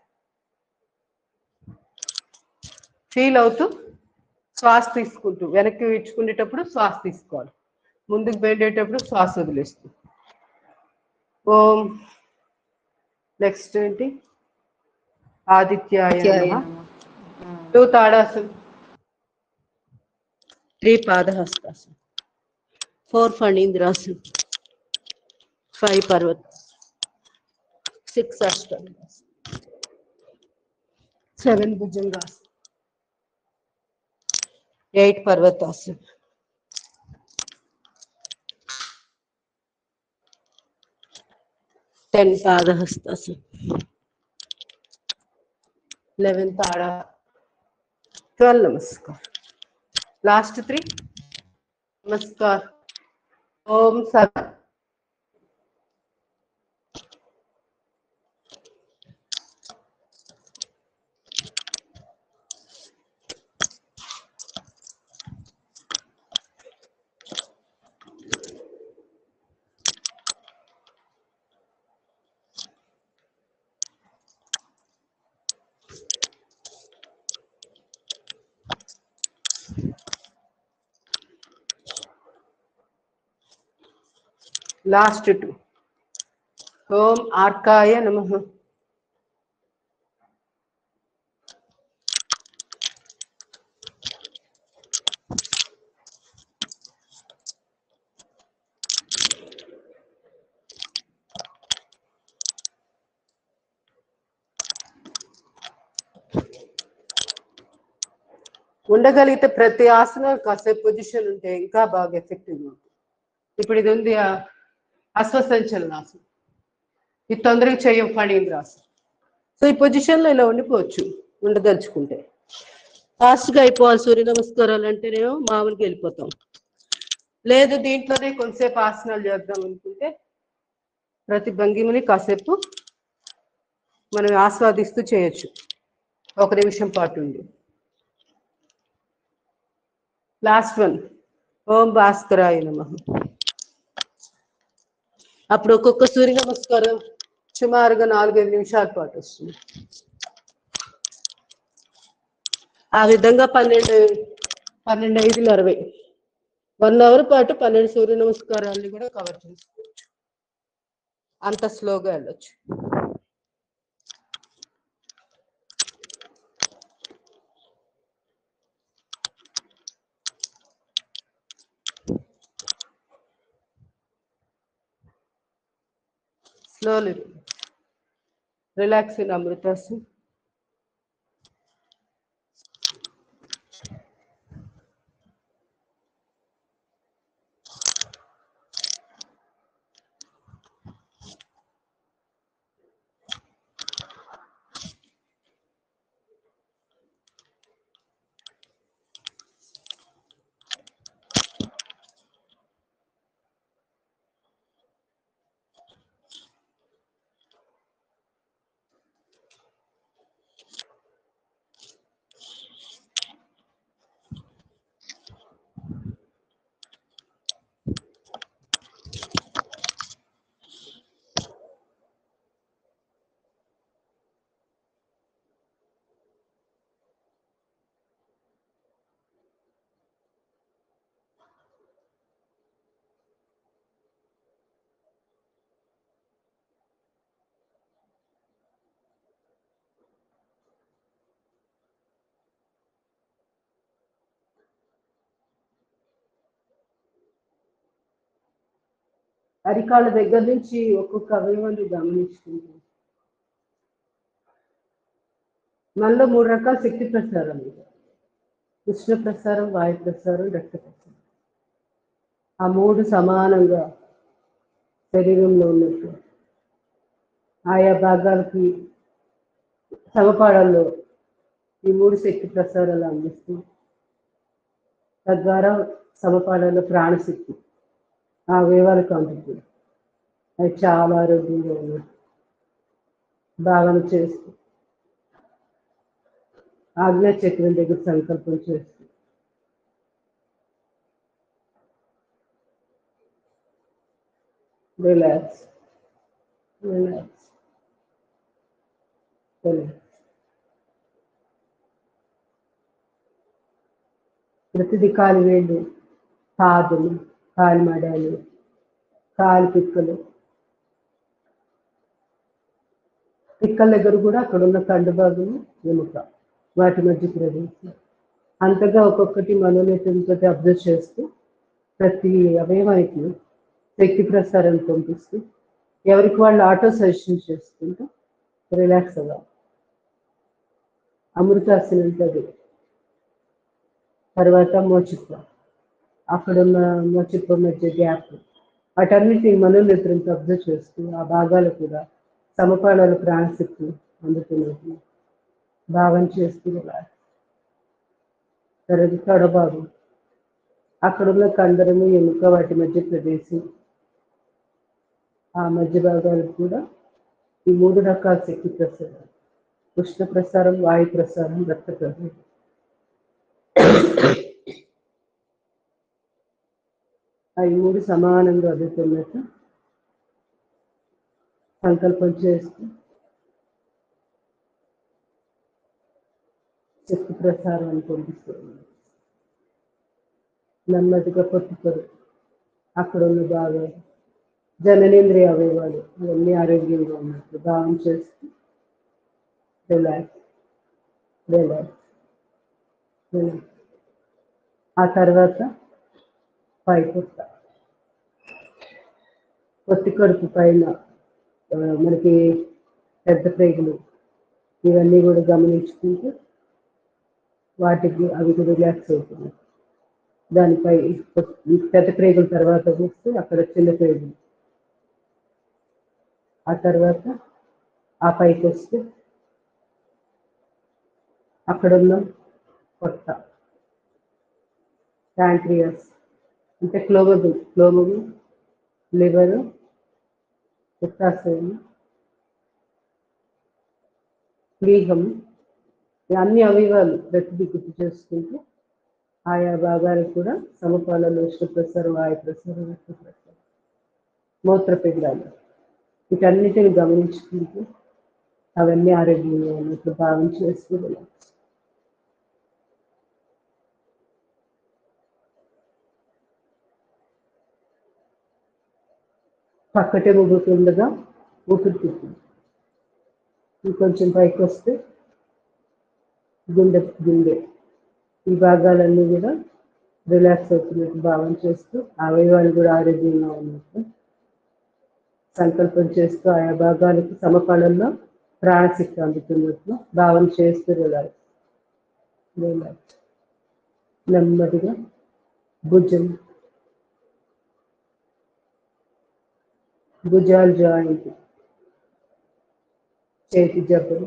S1: ఫీల్ అవుతూ శ్వాస తీసుకుంటూ వెనక్కి ఇచ్చుకునేటప్పుడు శ్వాస తీసుకోవాలి, ముందుకు బెండేటప్పుడు శ్వాస వదిలేస్తూ. ఓం నెక్స్ట్ ఏంటి? ఆదిత్యాయ నమః. టూ ताड़ासन, थ्री पादहस्तासन, फोर फणींद्रासन, फाइव पर्वत, सिक्स अष्टांगासन, सेवन भुजंगासन, एट पर्वतासन, 10 पादहस्तासन, 11 ताड़ा, 12 नमस्कार. लास्ट 3 नमस्कार. ओम सत. లాస్ట్ 2. ఓం ఆర్కాయ నమః. ఉండగలిగితే ప్రతి ఆసనం కాసేపు పొజిషన్ ఉంటే ఇంకా బాగా ఎఫెక్టివ్ ఉంటుంది. ఇప్పుడు ఇది ఉంది అశ్వసంచలనాసనం. ఇది తొందరగా చేయం ఫణీంద్రాసనం. సో ఈ పొజిషన్లో ఇలా ఉండిపోవచ్చు ఉండదలుచుకుంటే. ఫాస్ట్గా అయిపోవాలి సూర్య నమస్కారాలు అంటేనేమో మామూలుగా వెళ్ళిపోతాం. లేదు దీంట్లోనే కొంతసేపు ఆసనాలు చేద్దాం అనుకుంటే ప్రతి భంగిమని కాసేపు మనం ఆస్వాదిస్తూ చేయొచ్చు. 1 నిమిషం పాటు ఉంది. లాస్ట్ 1. ఓం భాస్కరాయ నమః. అప్పుడు ఒక్కొక్క సూర్య నమస్కారం సుమారుగా 4-5 నిమిషాల పాటు వస్తుంది. ఆ విధంగా 12-5-60 1 అవర్ పాటు 12 సూర్య నమస్కారాలని కూడా కవర్ చేసుకోవచ్చు. అంత స్లోగా వెళ్ళొచ్చు. Slowly relax in Amritasana. అరికాళ్ళ దగ్గర నుంచి ఒక్కొక్క అవయవాన్ని గమనించుకుంటాం. మనలో 3 రకాల శక్తి ప్రసారాలు. ఉష్ణ ప్రసారం, వాయు ప్రసారం, రక్త ప్రసారం. ఆ 3 సమానంగా శరీరంలో ఉన్నట్టు ఆయా భాగాలకి సమపాళల్లో ఈ 3 శక్తి ప్రసారాలు అందిస్తూ తద్వారా సమపాళల్లో ప్రాణశక్తి ఆ అవయవాలకు అందుతుంది. అది చాలా ఆరోగ్యంగా ఉన్నట్టు భావన చేస్తూ ఆజ్ఞా చక్రం దగ్గర సంకల్పం చేస్తూ రిలాక్స్ రిలాక్స్ రిలాక్స్. ప్రతిది కాలి వేళ్ళు, పాదలు, కాలి మడాలు, కాలి పిక్కలు, పిక్కల దగ్గర కూడా అక్కడ ఉన్న కండు భాగము, ఎముక, వాటి మధ్య ప్రదేశం అంతగా ఒక్కొక్కటి మనోనేతంతో అబ్జర్వ్ చేస్తూ ప్రతి అవయవానికి శక్తి ప్రసారం పంపిస్తూ ఎవరికి వాళ్ళు ఆటో సజెషన్ చేసుకుంటూ రిలాక్స్ అవ్వాలి. అమృతాసనం ఉంటుంది. తర్వాత మోచిప్ప, అక్కడున్న మోచిప్ప మధ్య గ్యాప్, వాటన్నిటిని మనోనేత్రంతో అబ్జర్వ్ చేస్తూ ఆ భాగాలు కూడా సమపాళాల ప్రాణశక్తి అందుతున్నట్టు భావన చేస్తూ రిలాక్స్. తర్వాత తొడభాగం, అక్కడున్న కండరము, ఎముక, వాటి మధ్య ప్రదేశం, ఆ మధ్య భాగాలకు కూడా ఈ 3 రకాల శక్తి ప్రసారం, ఉష్ణ ప్రసారం, వాయు ప్రసారం, రక్త ప్రసారం. అవి 3 సమానంగా అందుతున్నట్టు సంకల్పం చేస్తూ శక్తి ప్రసారాన్ని పంపిస్తుంది. నెమ్మదిగా పట్టుకొని అక్కడ ఉన్న భాగాలు జననేంద్రియ అవయవాలు ఇవన్నీ ఆరోగ్యంగా ఉన్నట్లు భావన చేస్తూ రిలాక్స్ రిలాక్స్ రిలాక్స్. ఆ తర్వాత పైకి వస్తా. పొత్తి కడుపు పైన మనకి పెద్ద ప్రేగులు ఇవన్నీ కూడా గమనించుకుంటూ వాటికి అవి కూడా రిలాక్స్ అవుతుంది. దానిపై పెద్ద ప్రేగుల తర్వాత వస్తే అక్కడ చిన్న ప్రేగులు, ఆ తర్వాత ఆ పైకి వస్తే అక్కడున్న పొట్ట, ప్యాంక్రియాస్ అంటే క్లోమము, లివరు, పిత్తాశయం, ప్లీహం, అన్ని అవయవాలు ప్రతిదీ గుర్తు చేసుకుంటూ ఆయా భాగాలకు కూడా సమపాలలో ఉష్ణ ప్రసారం, వాయు ప్రసారం, రక్త ప్రసారం, మూత్రపిండాలు వీటన్నిటిని గమనించుకుంటూ అవన్నీ ఆరోగ్యంగా ఉన్నట్లు భావన చేస్తూ పక్కటే ఊగుతుండగా ఊపిరితిత్తులు ఇంకొంచెం పైకి వస్తే గుండె ఈ భాగాలన్నీ కూడా రిలాక్స్ అవుతున్నట్టు భావన చేస్తూ అవయవాలు కూడా ఆరోగ్యంగా ఉన్నట్టు సంకల్పం చేస్తూ ఆయా భాగాలకు సమపాలనలో ప్రాణశక్తి అందుతున్నట్లు భావన చేస్తూ రిలాక్స్ రిలాక్స్. నెమ్మదిగా భుజాలు జాయింట్, చేతి జబ్బలు,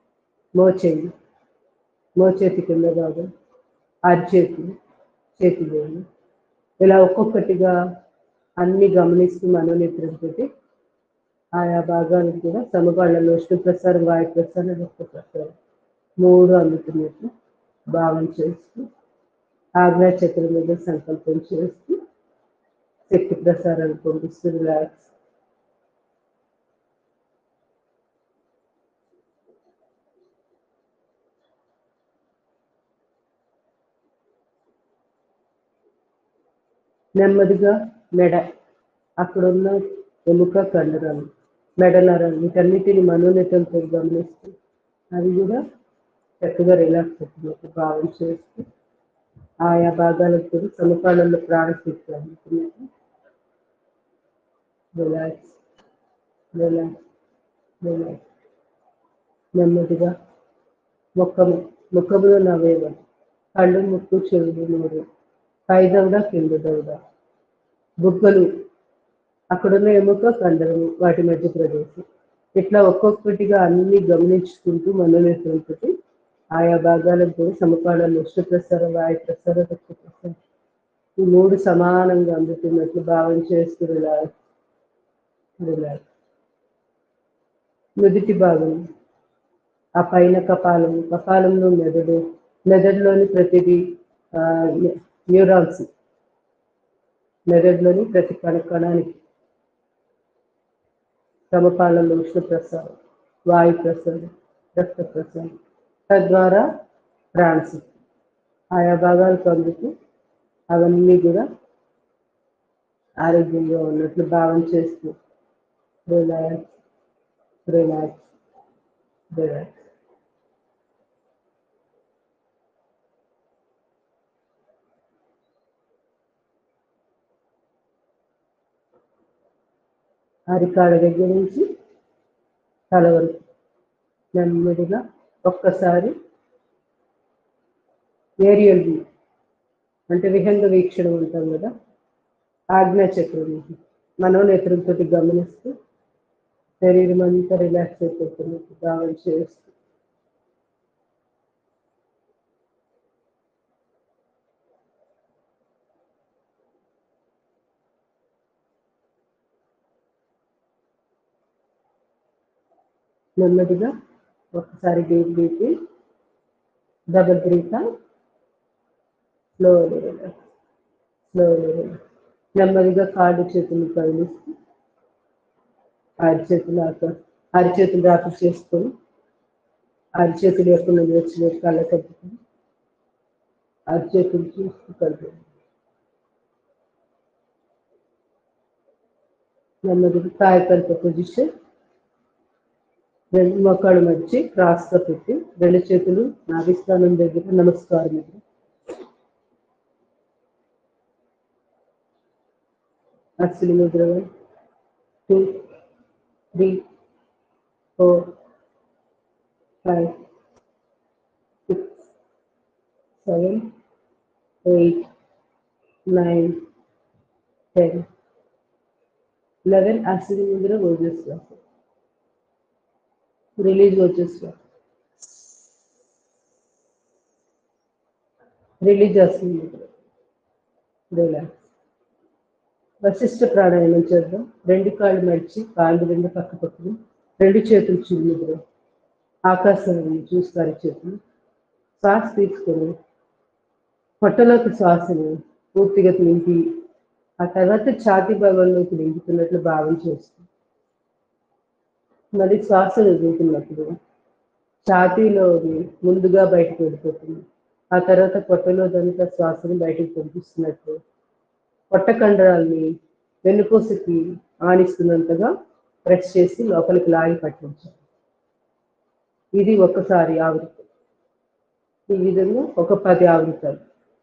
S1: మోచేతి కింద భాగం, అరిచేతులు, చేతి వేలు, ఇలా ఒక్కొక్కటిగా అన్ని గమనిస్తూ మనోనేత్రంతో ఆయా భాగాలకు కూడా సమపాళ్లలో ఉష్ణ ప్రసారం, వాయు ప్రసారం, రక్త ప్రసారం మూడు అందుతున్నట్లు భావన చేస్తూ ఆజ్ఞాచక్రం మీద సంకల్పం చేస్తూ శక్తి ప్రసారాలు పంపిస్తూ రిలాక్స్. నెమ్మదిగా మెడ, అక్కడున్న ఎముక, కండరాలు, మెడ నరాలు వీటన్నిటిని మనోనేత్రంతో గమనిస్తూ అది కూడా చక్కగా రిలాక్స్ అవుతున్నట్టు భావన చేస్తూ ఆయా భాగాలకు కూడా సమపాలనలో ప్రాణశక్తి అందుతున్నట్టు రిలాక్స్ రిలాక్స్ రిలాక్స్. నెమ్మదిగా ముఖంలో నవ్వేవాడు, కళ్ళు, ముక్కు, చెవులు, నోరు, పై దవడ, కింద దవడ, బుగ్గలు, అక్కడున్న ఎముక, కండరము, వాటి మధ్య ప్రదేశం, ఇట్లా ఒక్కొక్కటిగా అన్ని గమనించుకుంటూ మనోనేత్రంతో ఆయా భాగాలకు కూడా సమపాలనలో ఉష్ణ ప్రసారం, వాయు ప్రసారం, రక్త ప్రసారం ఈ మూడు సమానంగా అందుతున్నట్లు భావన చేస్తూ రిలాక్స్ రిలాక్స్. నుదిటి భాగం, ఆ పైన కపాలంలో మెదడులోని ప్రతిదీ న్యూరాన్స్, మెదడులోని ప్రతి కణానికి సమపాలనలో ఉష్ణ ప్రసారం, వాయు ప్రసారం, రక్త ప్రసారం, తద్వారా ప్రాణశక్తి ఆయా భాగాలకు అందుతూ అవన్నీ కూడా ఆరోగ్యంగా ఉన్నట్లు భావన చేస్తూ రిలాక్స్ రిలాక్స్ రిలాక్స్. అరికాళ్ళ దగ్గర నుంచి తల వరకు నెమ్మదిగా ఒక్కసారి ఏరియల్ వ్యూ అంటే విహంగ వీక్షణ ఉంటాం కదా, ఆజ్ఞాచక్రం మనోనేత్రంతో గమనిస్తూ శరీరం అంతా రిలాక్స్ అయిపోతున్నట్టు భావన చేస్తూ నెమ్మదిగా ఒకసారి deep breathing, double breath, slowly relax slowly relax. నెమ్మదిగా కాళ్ళు చేతులు కదిలిస్తూ అరిచేతులు రాపు చేసుకొని అరిచేతులు యొక్క వచ్చిన కళ్ళ కట్టుకుని అరిచేతులు చూస్తూ కలుపు. నెమ్మదిగా కాయకల్ప పొజిషన్. రెండు మోకాళ్ళు మడిచి క్రాస్గా పెట్టి రెండు చేతులు నాభిస్థానం దగ్గర నమస్కారం. అశ్విని ముద్ర 1 2 3 4 5 6 7 8 9 10 11 అశ్విని ముద్ర ఓజస్వాస. రిలీజ్ ఓజస్వాస. రిలీజ్ అశ్విని ముద్ర. రిలాక్స్. వశిష్ఠ ప్రాణాయామం చేద్దాం. రెండు కాళ్ళు మడిచి కాళ్ళు రెండు పక్క పక్కన రెండు చేతులు చిరుముద్ర. ఆకాశాన్ని చూస్తారు చేతులు. శ్వాస తీసుకొని పొట్టలోకి శ్వాసను పూర్తిగా నింపి ఆ తర్వాత ఛాతీ భాగంలోకి నింపుతున్నట్లు భావన చేస్తుంది. మరి శ్వాసను వదులుతున్నప్పుడు ఛాతీలో ముందుగా బయటకు వెళ్ళిపోతుంది. ఆ తర్వాత పొట్టలోదంతా శ్వాసను బయటకు పంపిస్తున్నట్లు పొట్ట కండరాల్ని వెన్నుపూసకి ఆనిస్తున్నంతగా ప్రెస్ చేసి లోపలికి లాగి పట్టించాలి. ఇది ఒక్కసారి ఆవృత్తి. ఈ విధంగా ఒక 10 ఆవృత్తాలు.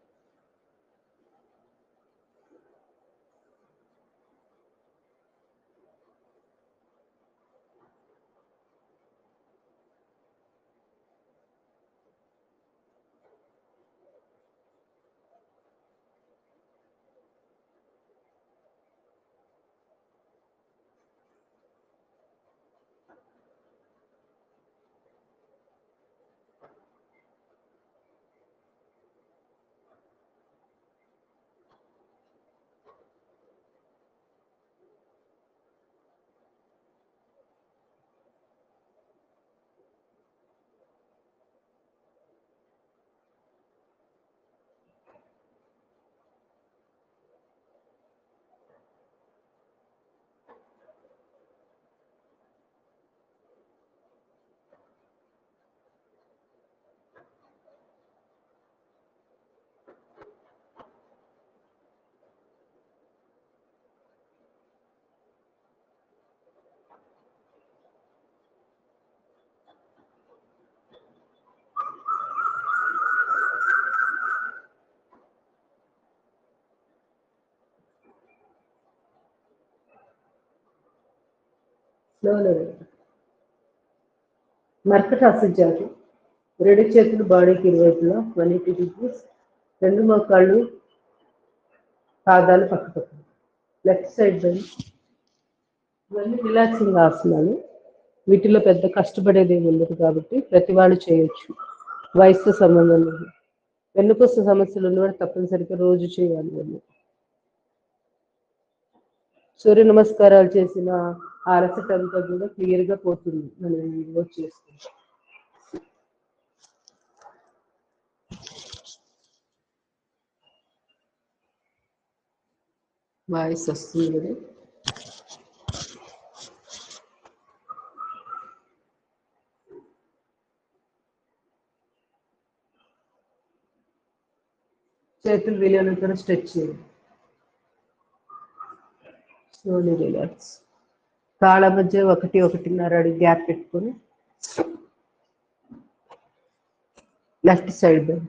S1: మర్కటాసన జాతి. రెండు చేతులు బాడీకి ఇరువైపులా 180 డిగ్రీస్. రెండు మోకాళ్ళు పాదాలు పక్క పక్కన. Left side bend. ఇవన్నీ రిలాక్సింగ్ ఆసనాలు. వీటిలో పెద్ద కష్టపడేది ఉండదు కాబట్టి ప్రతి వాళ్ళు చేయొచ్చు. వయసుతో సంబంధం లేదు. వెన్నుపూస సమస్యలు ఉన్నవాడు తప్పనిసరిగా రోజు చేయాలి. సూర్య నమస్కారాలు చేసిన అలసట అంతా కూడా క్లియర్ గా పోతుంది మనం వీడియో చేసుకుంటాం. వాయిస్ వస్తుంది కదా. చేతులు వీలైనంత స్ట్రెచ్ చేయండి. Slowly relax. కాళ్ళ మధ్య 1-1.5 అడుగు గ్యాప్ పెట్టుకొని లెఫ్ట్ సైడ్ బెండ్.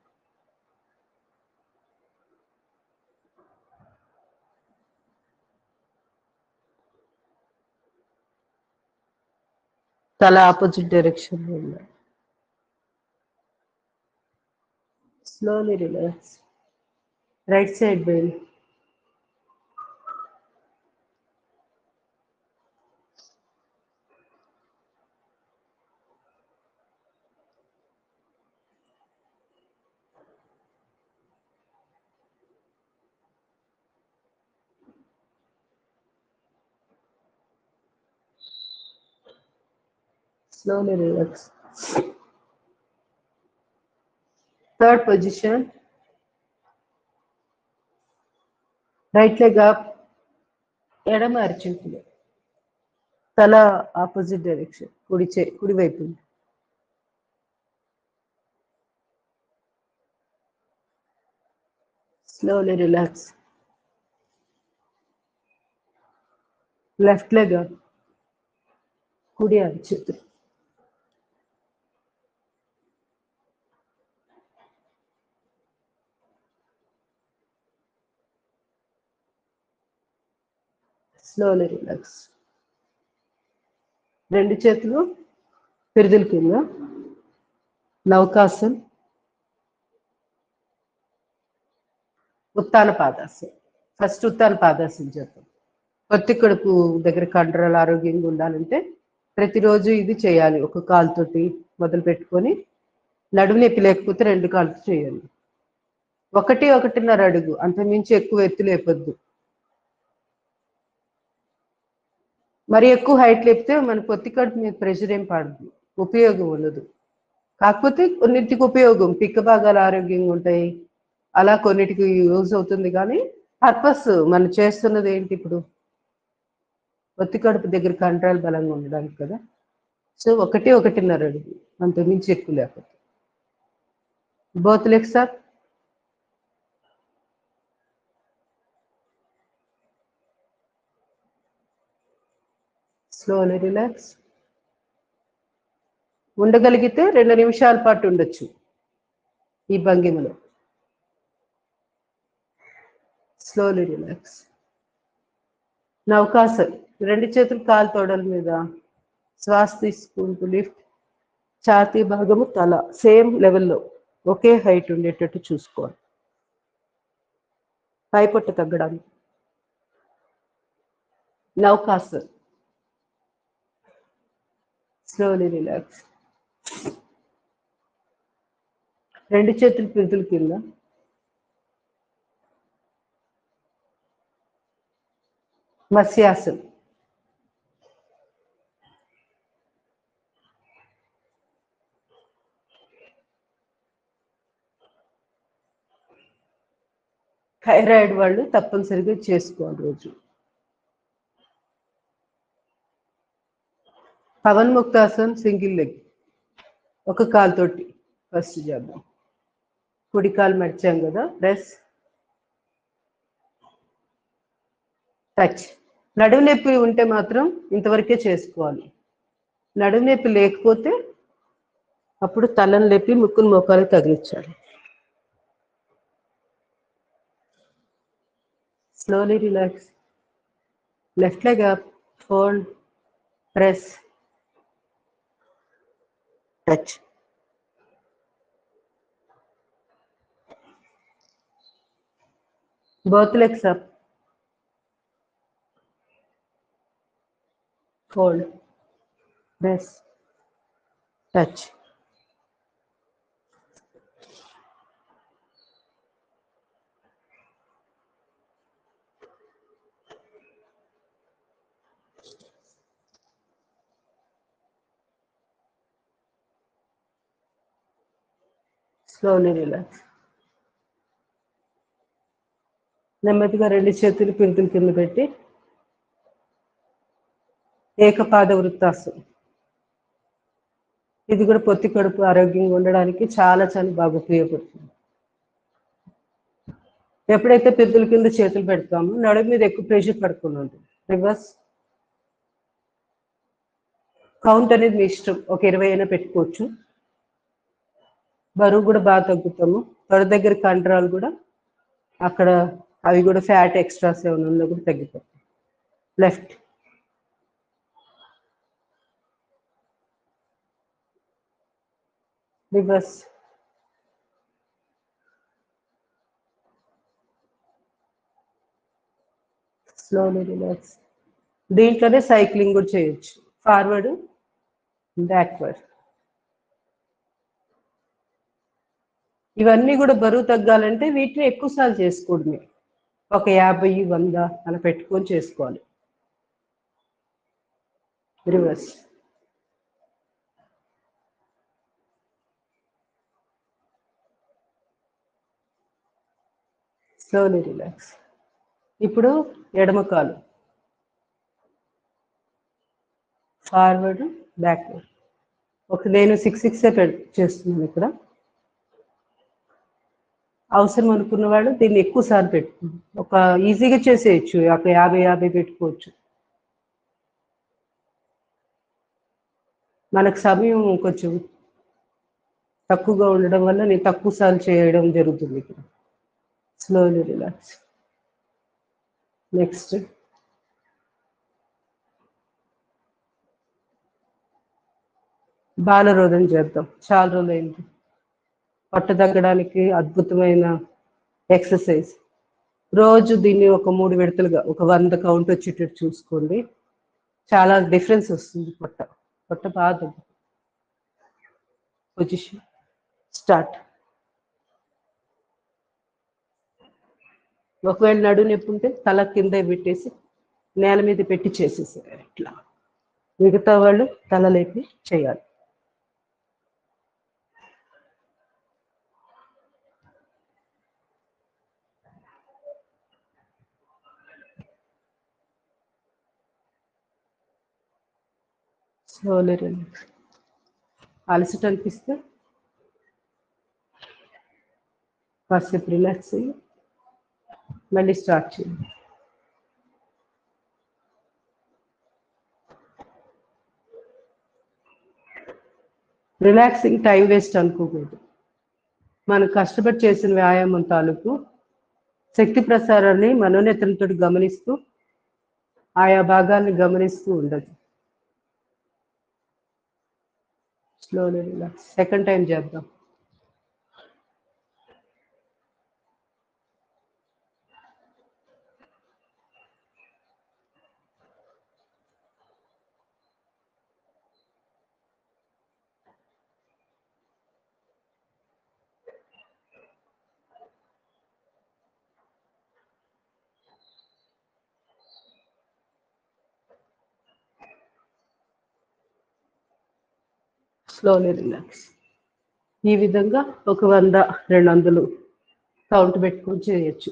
S1: తల ఆపోజిట్ డైరెక్షన్ లో ఉండాలి. Slowly relax. Right side bend. Slowly relax. Third position. Right leg up. ఎడమ అరచేతులు. తల ఆపోజిట్ డైరెక్షన్. కుడి వైపు. Slowly relax. లెఫ్ట్ లెగ్ కుడి అరచేతి. Slowly relax. రెండు చేతులు పిరుదుల కింద. నౌకాసన్, ఉత్తాన పాదాసన్. ఫస్ట్ ఉత్తాన పాదాసన్ చేద్దాం. పొత్తి కడుపు దగ్గర కండరాలు ఆరోగ్యంగా ఉండాలంటే ప్రతిరోజు ఇది చేయాలి. ఒక కాలుతోటి మొదలు పెట్టుకొని నడుము నొప్పి లేకపోతే రెండు కాళ్ళతో చేయాలి. 1-1.5 అడుగు, అంతకుమించి ఎక్కువ ఎత్తు లేపొద్దు. మరి ఎక్కువ హైట్ లేపితే మన పొత్తి కడుపు మీద ప్రెషర్ ఏం పడదు, ఉపయోగం ఉండదు. కాకపోతే కొన్నిటికి ఉపయోగం, పిక్క భాగాలు ఆరోగ్యంగా ఉంటాయి, అలా కొన్నిటికి యూజ్ అవుతుంది. కానీ పర్పస్ మనం చేస్తున్నది ఏంటి ఇప్పుడు? పొత్తి కడుపు దగ్గర కండరాలు బలంగా ఉండడానికి కదా. సో 1-1.5 అడుగు, అంతకుమించి ఎక్కువ లేకపోతే. Both legs up. Slowly relax. ఉండగలిగితే 2 నిమిషాల పాటు ఉండొచ్చు ఈ భంగిమలో. Slowly relax. నౌకాసన్, రెండు చేతులు కాలు తోడల మీద శ్వాస తీసుకుంటూ లిఫ్ట్. ఛాతీ భాగము తల సేమ్ లెవెల్లో ఒకే హైట్ ఉండేటట్టు చూసుకోవాలి, పైపొట్టు తగ్గడానికి. నౌకాసన్. Slowly relax. రెండు చేతులు పిరుదుల కింద. మత్స్యాసన్. థైరాయిడ్ వాళ్ళు తప్పనిసరిగా చేసుకోవాలి రోజు. పవన్ ముక్తాసన్ సింగిల్ లెగ్, ఒక కాలుతోటి ఫస్ట్ చేద్దాం. కుడి కాలు మడిచాం కదా, ప్రెస్, టచ్. నడుము నొప్పి ఉంటే మాత్రం ఇంతవరకే చేసుకోవాలి. నడుము నొప్పి లేకపోతే అప్పుడు తలను లేపి ముక్కును మోకాలు తగిలించాలి. Slowly relax. Left leg up, fold, press, touch. Both legs up, fold, press, touch. Slowly relax. నెమ్మదిగా రెండు చేతులు పిరుదుల కింద పెట్టి ఏకపాద వృత్తాసనం. ఇది కూడా పొత్తి కడుపు ఆరోగ్యంగా ఉండడానికి చాలా చాలా బాగా ఉపయోగపడుతుంది. ఎప్పుడైతే పిరుదుల కింద చేతులు పెడతామో నడుము మీద ఎక్కువ ప్రెషర్ పడుకుని ఉంటుంది. రివర్స్ కౌంట్ అనేది మీ ఇష్టం, ఒక 20 అయినా పెట్టుకోవచ్చు. బరువు కూడా బాగా తగ్గుతాము. తొడ దగ్గర కండరాలు కూడా అక్కడ అవి కూడా ఫ్యాట్ ఎక్స్ట్రాస్ ఏమైనా ఉన్నా కూడా తగ్గిపోతాయి. Left, reverse, slowly relax. దీంట్లోనే సైక్లింగ్ కూడా చేయొచ్చు, ఫార్వర్డ్ బ్యాక్వర్డ్. ఇవన్నీ కూడా బరువు తగ్గాలంటే వీటిని ఎక్కువసార్లు చేసుకోవడమే. ఒక 50, 100 అలా పెట్టుకొని చేసుకోవాలి. Reverse, slowly relax. ఇప్పుడు ఎడమ కాలు ఫార్వర్డ్ బ్యాక్వర్డ్. నేను 6 చేస్తున్నాను ఇక్కడ. అవసరం అనుకున్న వాళ్ళు దీన్ని ఎక్కువ సార్లు పెట్టుకోండి. ఒక ఈజీగా చేసేయచ్చు, ఒక 50 పెట్టుకోవచ్చు. మనకు సమయం కొంచెం తక్కువగా ఉండడం వల్ల నేను తక్కువ సార్లు చేయడం జరుగుతుంది ఇక్కడ. Slowly relax. నెక్స్ట్ బాలరోధన చేద్దాం. చాలా రోజులైంది. పొట్ట తగ్గడానికి అద్భుతమైన ఎక్సర్సైజ్. రోజు దీన్ని ఒక 3 విడతలుగా ఒక 100 కౌంట్ వచ్చేటట్టు చూసుకోండి. చాలా డిఫరెన్స్ వస్తుంది. పొట్ట బాగా పొజిషన్ స్టార్ట్. ఒకవేళ నడు నొప్పి ఉంటే తల కింద పెట్టేసి నేల మీద పెట్టి చేసేసారు. ఇట్లా మిగతా వాళ్ళు తల లేపి చేయాలి. Slowly relax. అలసట అనిపిస్తే కాసేపు రిలాక్స్ అయ్యి మళ్ళీ స్టార్ట్ చేయండి. రిలాక్సింగ్ టైం వేస్ట్ అనుకోకూడదు. మనం కష్టపడి చేసిన వ్యాయామం తాలూకు శక్తి ప్రసారాన్ని మనోనేత్రంతో గమనిస్తూ ఆయా భాగాన్ని గమనిస్తూ ఉండదు. Slowly relax. సెకండ్ టైం చేద్దాం. Slowly relax. ఈ విధంగా ఒక 100-200 కౌంట్ పెట్టుకొని చేయొచ్చు.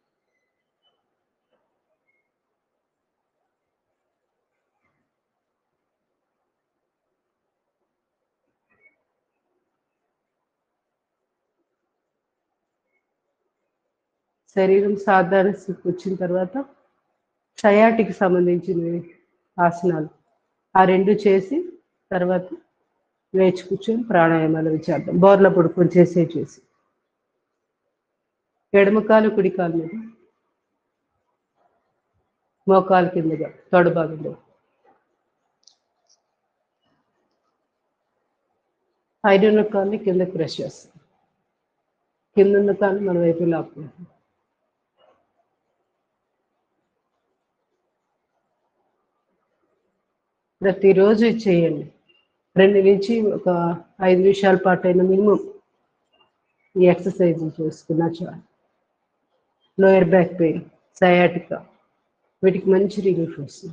S1: శరీరం సాధారణ స్థితికి వచ్చిన తర్వాత సయాటికి సంబంధించిన ఆసనాలు ఆ 2 చేసి తర్వాత వేచి కూర్చొని ప్రాణాయామాలు చేద్దాం. బోర్ల పడుకొని చేసి ఎడమకాలు కుడికాలు మీద మోకాలు కిందగా తొడ భాగంలో పైన కాల్ని కిందకి ప్రెస్ చేస్తాం. కింద కాలు మన వైపు లాక్కుంటాం. ప్రతిరోజు చేయండి. 2 నుంచి ఒక 5 నిమిషాల పాటు అయిన మినిమం ఈ ఎక్సర్సైజ్ చేసుకున్నా చాలు. లోయర్ బ్యాక్ పెయిన్, సయాటికా వీటికి మంచి రిలీఫ్ వస్తుంది.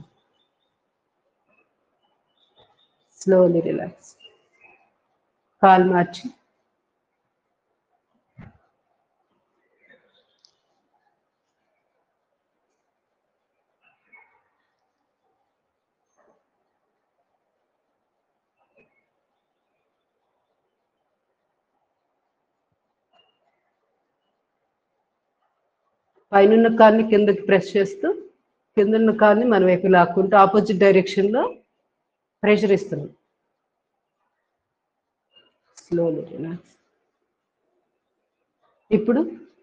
S1: Slowly relax. కాలు మార్చి పైన కాల్ని కిందకి ప్రెస్ చేస్తూ కింద కాల్ని మన వైపు లాక్కుంటూ ఆపోజిట్ డైరెక్షన్లో ప్రెషర్ ఇస్తున్నాం. Slowly relax. ఇప్పుడు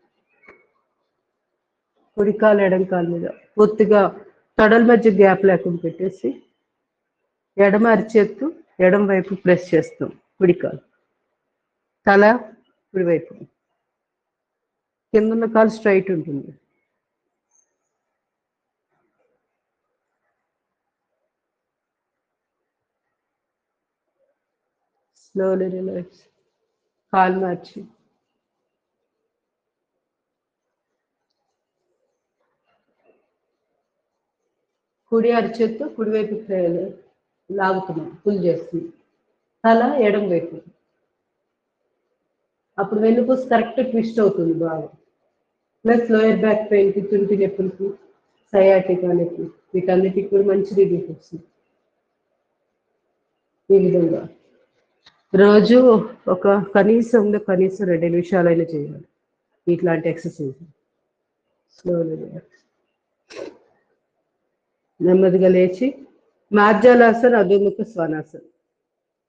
S1: కుడికాలు ఎడంకాలు మీద పూర్తిగా తొడల మధ్య గ్యాప్ లేకుండా పెట్టేసి ఎడమ అరిచేత్తు ఎడం వైపు ప్రెస్ చేస్తాం. కుడికాలు తల కుడివైపు, కింద కాలు స్ట్రైట్ ఉంటుంది. Slowly relax. కాలు మార్చి కుడి అరిచేత్తో కుడివైపు లాగుతున్నాం, పుల్ చేస్తున్నాం. తల ఎడం వైపు. అప్పుడు వెన్నుపూస కరెక్ట్ ట్విస్ట్ అవుతుంది బాగా. ప్లస్ లోయర్ బ్యాక్ పెయిన్కి, తుంటి నొప్పులకి, సయాటికా నొప్పి వీటన్నిటికి కూడా మంచి రిలీఫ్ వస్తుంది. ఈ విధంగా రోజు ఒక కనీసం 2 నిమిషాలైనా చేయాలి ఇట్లాంటి ఎక్సర్సైజ్. Slowly relax. నెమ్మదిగా లేచి మార్జాలాసన, అధోముఖ స్వనాసన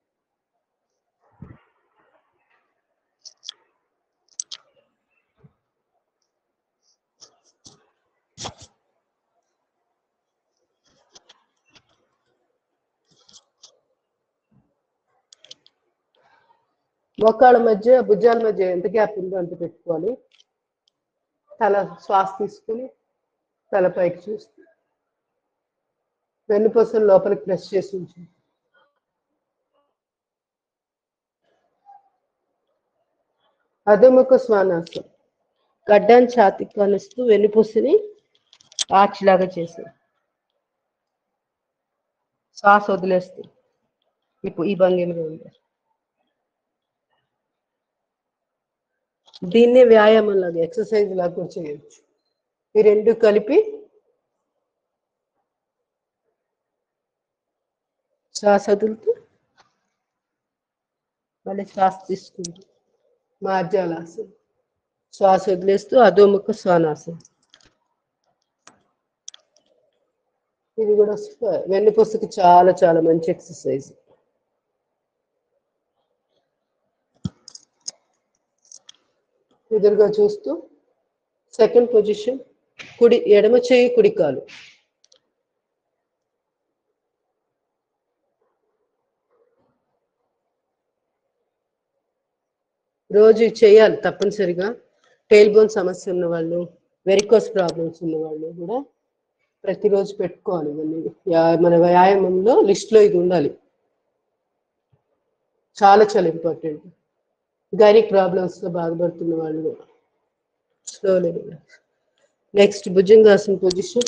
S1: మోకాళ్ళ మధ్య భుజాల మధ్య ఎంత గ్యాప్ ఉందో అంత పెట్టుకోవాలి. తల శ్వాస తీసుకుని తల పైకి చూస్తూ వెన్నుపూసలు లోపలికి ప్రెస్ చేసి ఉంచు. అధోముఖ శ్వానాసనం. గడ్డాన్ని ఛాతీకి కలుస్తూ వెన్నుపూసని ఆర్చిలాగా చేసాం. శ్వాస వదిలేస్తూ ఇప్పుడు ఈ భంగిమలో ఉంది. దీన్నే వ్యాయామం లాగా ఎక్సర్సైజ్ లాగా కూడా చేయొచ్చు. ఈ రెండు కలిపి శ్వాస వదులుతూ మళ్ళీ శ్వాస తీసుకుంటూ మార్జాలాసనం. శ్వాస వదిలేస్తూ అధోముఖ శ్వానాసనం. ఇది కూడా వెన్నుపూసకి చాలా చాలా మంచి ఎక్సర్సైజ్. ఎదురుగా చూస్తూ సెకండ్ పొజిషన్. ఎడమ చేయి కుడి కాలు. రోజు చేయాలి తప్పనిసరిగా. టెయిల్ బోన్ సమస్య ఉన్న వాళ్ళు, వెరికోస్ ప్రాబ్లమ్స్ ఉన్న వాళ్ళు కూడా ప్రతిరోజు పెట్టుకోవాలి. మన వ్యాయామంలో లిస్ట్లో ఇది ఉండాలి. చాలా చాలా ఇంపార్టెంట్. గైనిక్ ప్రాబ్లమ్స్తో బాధపడుతున్న వాళ్ళు స్లోలీ. Next Bhujangasana position.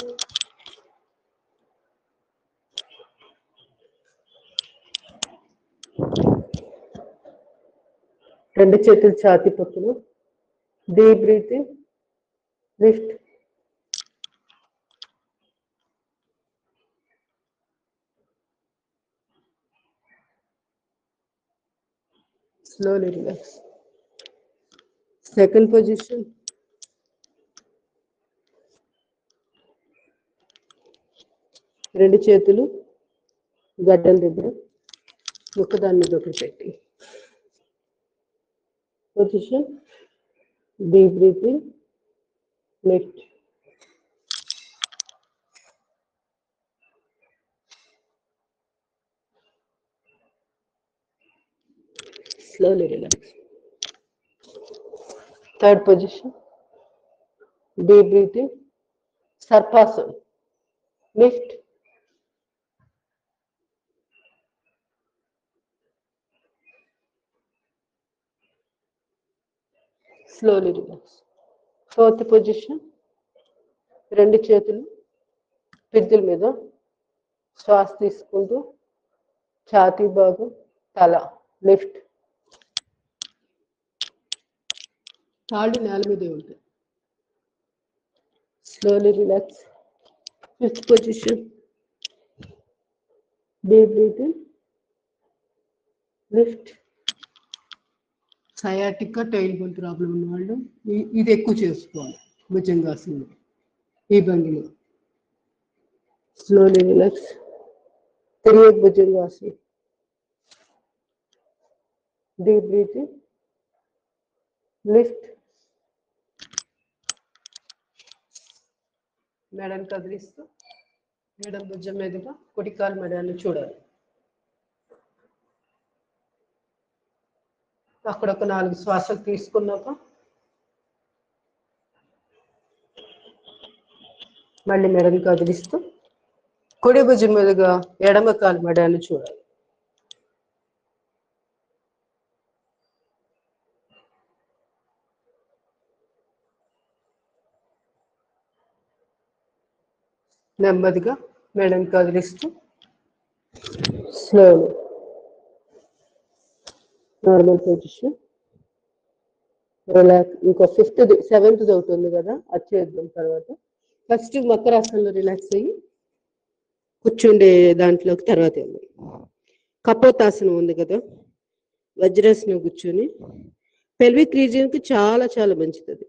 S1: రెండు చేతులు ఛాతీ పక్కన. Deep breathing. Lift. Slowly relax. Second position. రెండు చేతులు గడ్డం దగ్గర ముఖదాని మీద ఒకటి పెట్టి. Position. Deep breathing. Lift. Slowly relax. Third position. Deep breathing. Sarpasana. Lift. Slowly relax. Fourth position. రెండు చేతులు పిద్దుల మీద శ్వాస తీసుకుంటూ ఛాతీ భాగం తల లిఫ్ట్. కాళ్ళు నేల మీదే ఉంటాయి. Slowly relax. Fifth position. Deep breathing. Lift. Sciatica tail bone problem ఉన్న వాళ్ళు ఇది ఎక్కువ చేసుకోవాలి భుజంగాసనం ఈ భంగిలో. Slowly relax. తిరిగే భుజంగాసనం. Deep breathing. లిఫ్ట్. మెడను కదిలిస్తూ ఎడమ భుజం మీదుగా కుడికాలు మెడను చూడాలి. అక్కడ ఒక 4 శ్వాసలు తీసుకున్నాక మళ్ళీ మెడను కదిలిస్తూ కుడి భుజం మీదుగా ఎడమ కాలు మెడను చూడాలి. నెమ్మదిగా మెడను కదిలిస్తూ స్లోలీ నార్మల్ పొజిషన్. రిలాక్స్. ఇంకో 5th 7th అవుతుంది కదా, అది చేద్దాం తర్వాత. ఫస్ట్ మకరాసనంలో రిలాక్స్ అయ్యి కూర్చుండే దాంట్లోకి తర్వాత వెళ్దాం. కపోతాసనం ఉంది కదా, వజ్రాసనం కూర్చొని పెల్విక్ రీజియన్కి చాలా చాలా మంచిది అది.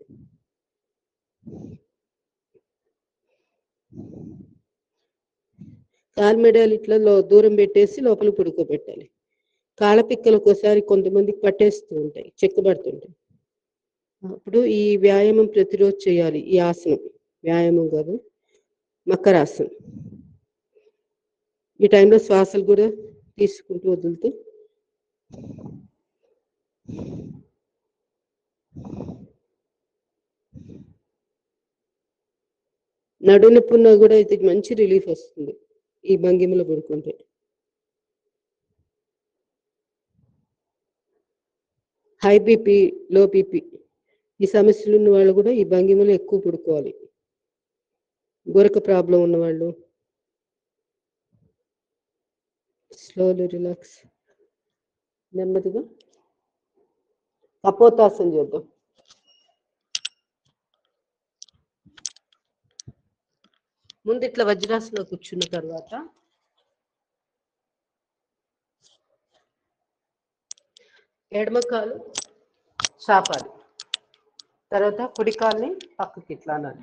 S1: కాలు మెడలు ఇట్లా దూరం పెట్టేసి లోపల పడుకోబెట్టాలి. కాళ్ళపిక్కలు ఒక్కోసారి కొంతమందికి పట్టేస్తూ ఉంటాయి, చెక్కుబడుతుంటాయి. అప్పుడు ఈ వ్యాయామం ప్రతిరోజు చేయాలి. ఈ ఆసనం వ్యాయామం కాదు, మకరాసనం. ఈ టైంలో శ్వాసలు కూడా తీసుకుంటూ వదులుతూ నడునొప్పి ఉన్నా కూడా ఇది మంచి రిలీఫ్ వస్తుంది ఈ భంగిమలో పడుకుంటే. హై బీపీ, లో బీపీ ఈ సమస్యలు ఉన్న వాళ్ళు కూడా ఈ భంగిమలో ఎక్కువ పడుకోవాలి. గురక ప్రాబ్లం ఉన్నవాళ్ళు. Slowly relax. నెమ్మదిగా కపోతాసనం చేద్దాం. ముందు ఇట్లా వజ్రాసనంలో కూర్చున్న తర్వాత ఎడమ కాలు చాపాలి, తర్వాత కుడి కాల్ని పక్కకి ఇట్లా అనాలి.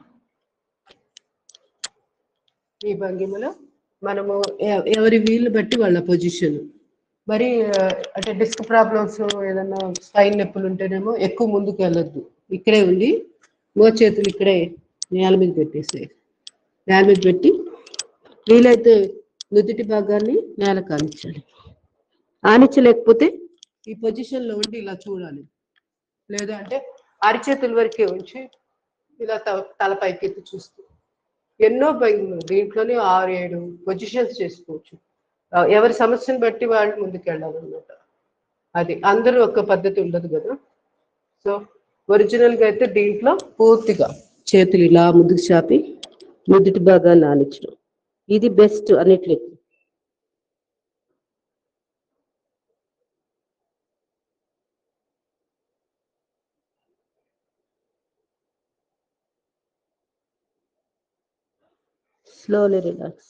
S1: ఈ భంగిమలో మనము ఎవరి వీలు బట్టి వాళ్ళ పొజిషన్. మరి అంటే డిస్క్ ప్రాబ్లమ్స్ ఏదన్నా స్పైన్ నొప్పులు ఉంటేనేమో ఎక్కువ ముందుకు వెళ్ళొద్దు, ఇక్కడే ఉండి చేతులు ఇక్కడే నేల మీద పెట్టేసేయి. నేల మీద పెట్టి వీలైతే నుదుటి భాగాన్ని నేల కానిచ్చాలి. ఆనిచ్చలేకపోతే ఈ పొజిషన్లో ఉండి ఇలా చూడాలి, లేదా అంటే అరిచేతుల వరకే ఉంచి ఇలా తల పైకెత్తి చూస్తూ. ఎన్నో భంగిమలు దీంట్లోనే 6-7 పొజిషన్స్ చేసుకోవచ్చు. ఎవరి సమస్యను బట్టి వాళ్ళు ముందుకు వెళ్ళాలన్నమాట. అది అందరూ ఒక పద్ధతి ఉండదు కదా. సో ఒరిజినల్గా అయితే దీంట్లో పూర్తిగా చేతులు ఇలా ముందుకు చాపి నుదుటి భాగాన్ని ఆనించడం ఇది బెస్ట్ అన్నిట్లో. Slowly relax.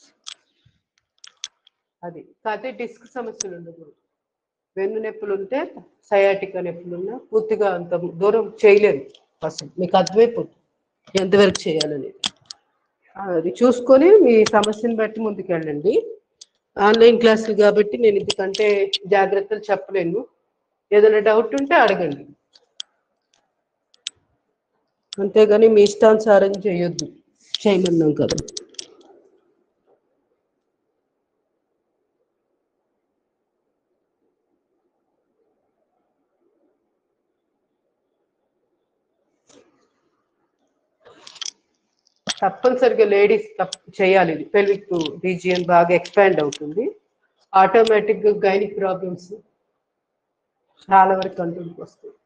S1: అది కాకపోతే డిస్క్ సమస్యలు ఉండకూడదు. వెన్ను నొప్పులు ఉంటే, సయాటికా నొప్పులు ఉన్నా పూర్తిగా అంత దూరం చేయలేరు. అసలు మీకు అర్థమైపోతుంది ఎంతవరకు చేయాలని. అది చూసుకొని మీ సమస్యను బట్టి ముందుకు వెళ్ళండి. ఆన్లైన్ క్లాసులు కాబట్టి నేను ఇంతకంటే జాగ్రత్తలు చెప్పలేను. ఏదైనా డౌట్ ఉంటే అడగండి, అంతేగాని మీ ఇష్టానుసారం చేయొద్దు. చేయమన్నాం కదా. తప్పనిసరిగా లేడీస్ చేయాలి. ఇది పెల్విక్ రీజియన్ బాగా ఎక్స్పాండ్ అవుతుంది. ఆటోమేటిక్గా గైనిక్ ప్రాబ్లమ్స్ చాలా వరకు కంట్రోల్కి వస్తాయి.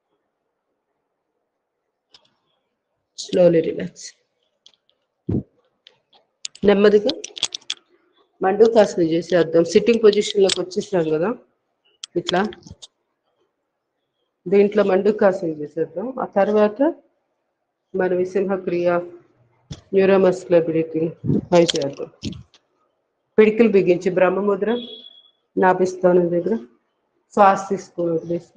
S1: Slowly relax. నెమ్మదిగా మండూకాసనం చేసేద్దాం. సిట్టింగ్ పొజిషన్లోకి వచ్చేసినాం కదా, ఇట్లా దీంట్లో మండూకాసనం చేసేద్దాం. ఆ తర్వాత మనం సింహక్రియ, న్యూరోమస్కులర్ బ్రీతింగ్ అవి చేద్దాం. పిడికిలు బిగించి బ్రహ్మముద్ర, నాభిస్థానం దగ్గర శ్వాస తీసుకొని వదిలేసి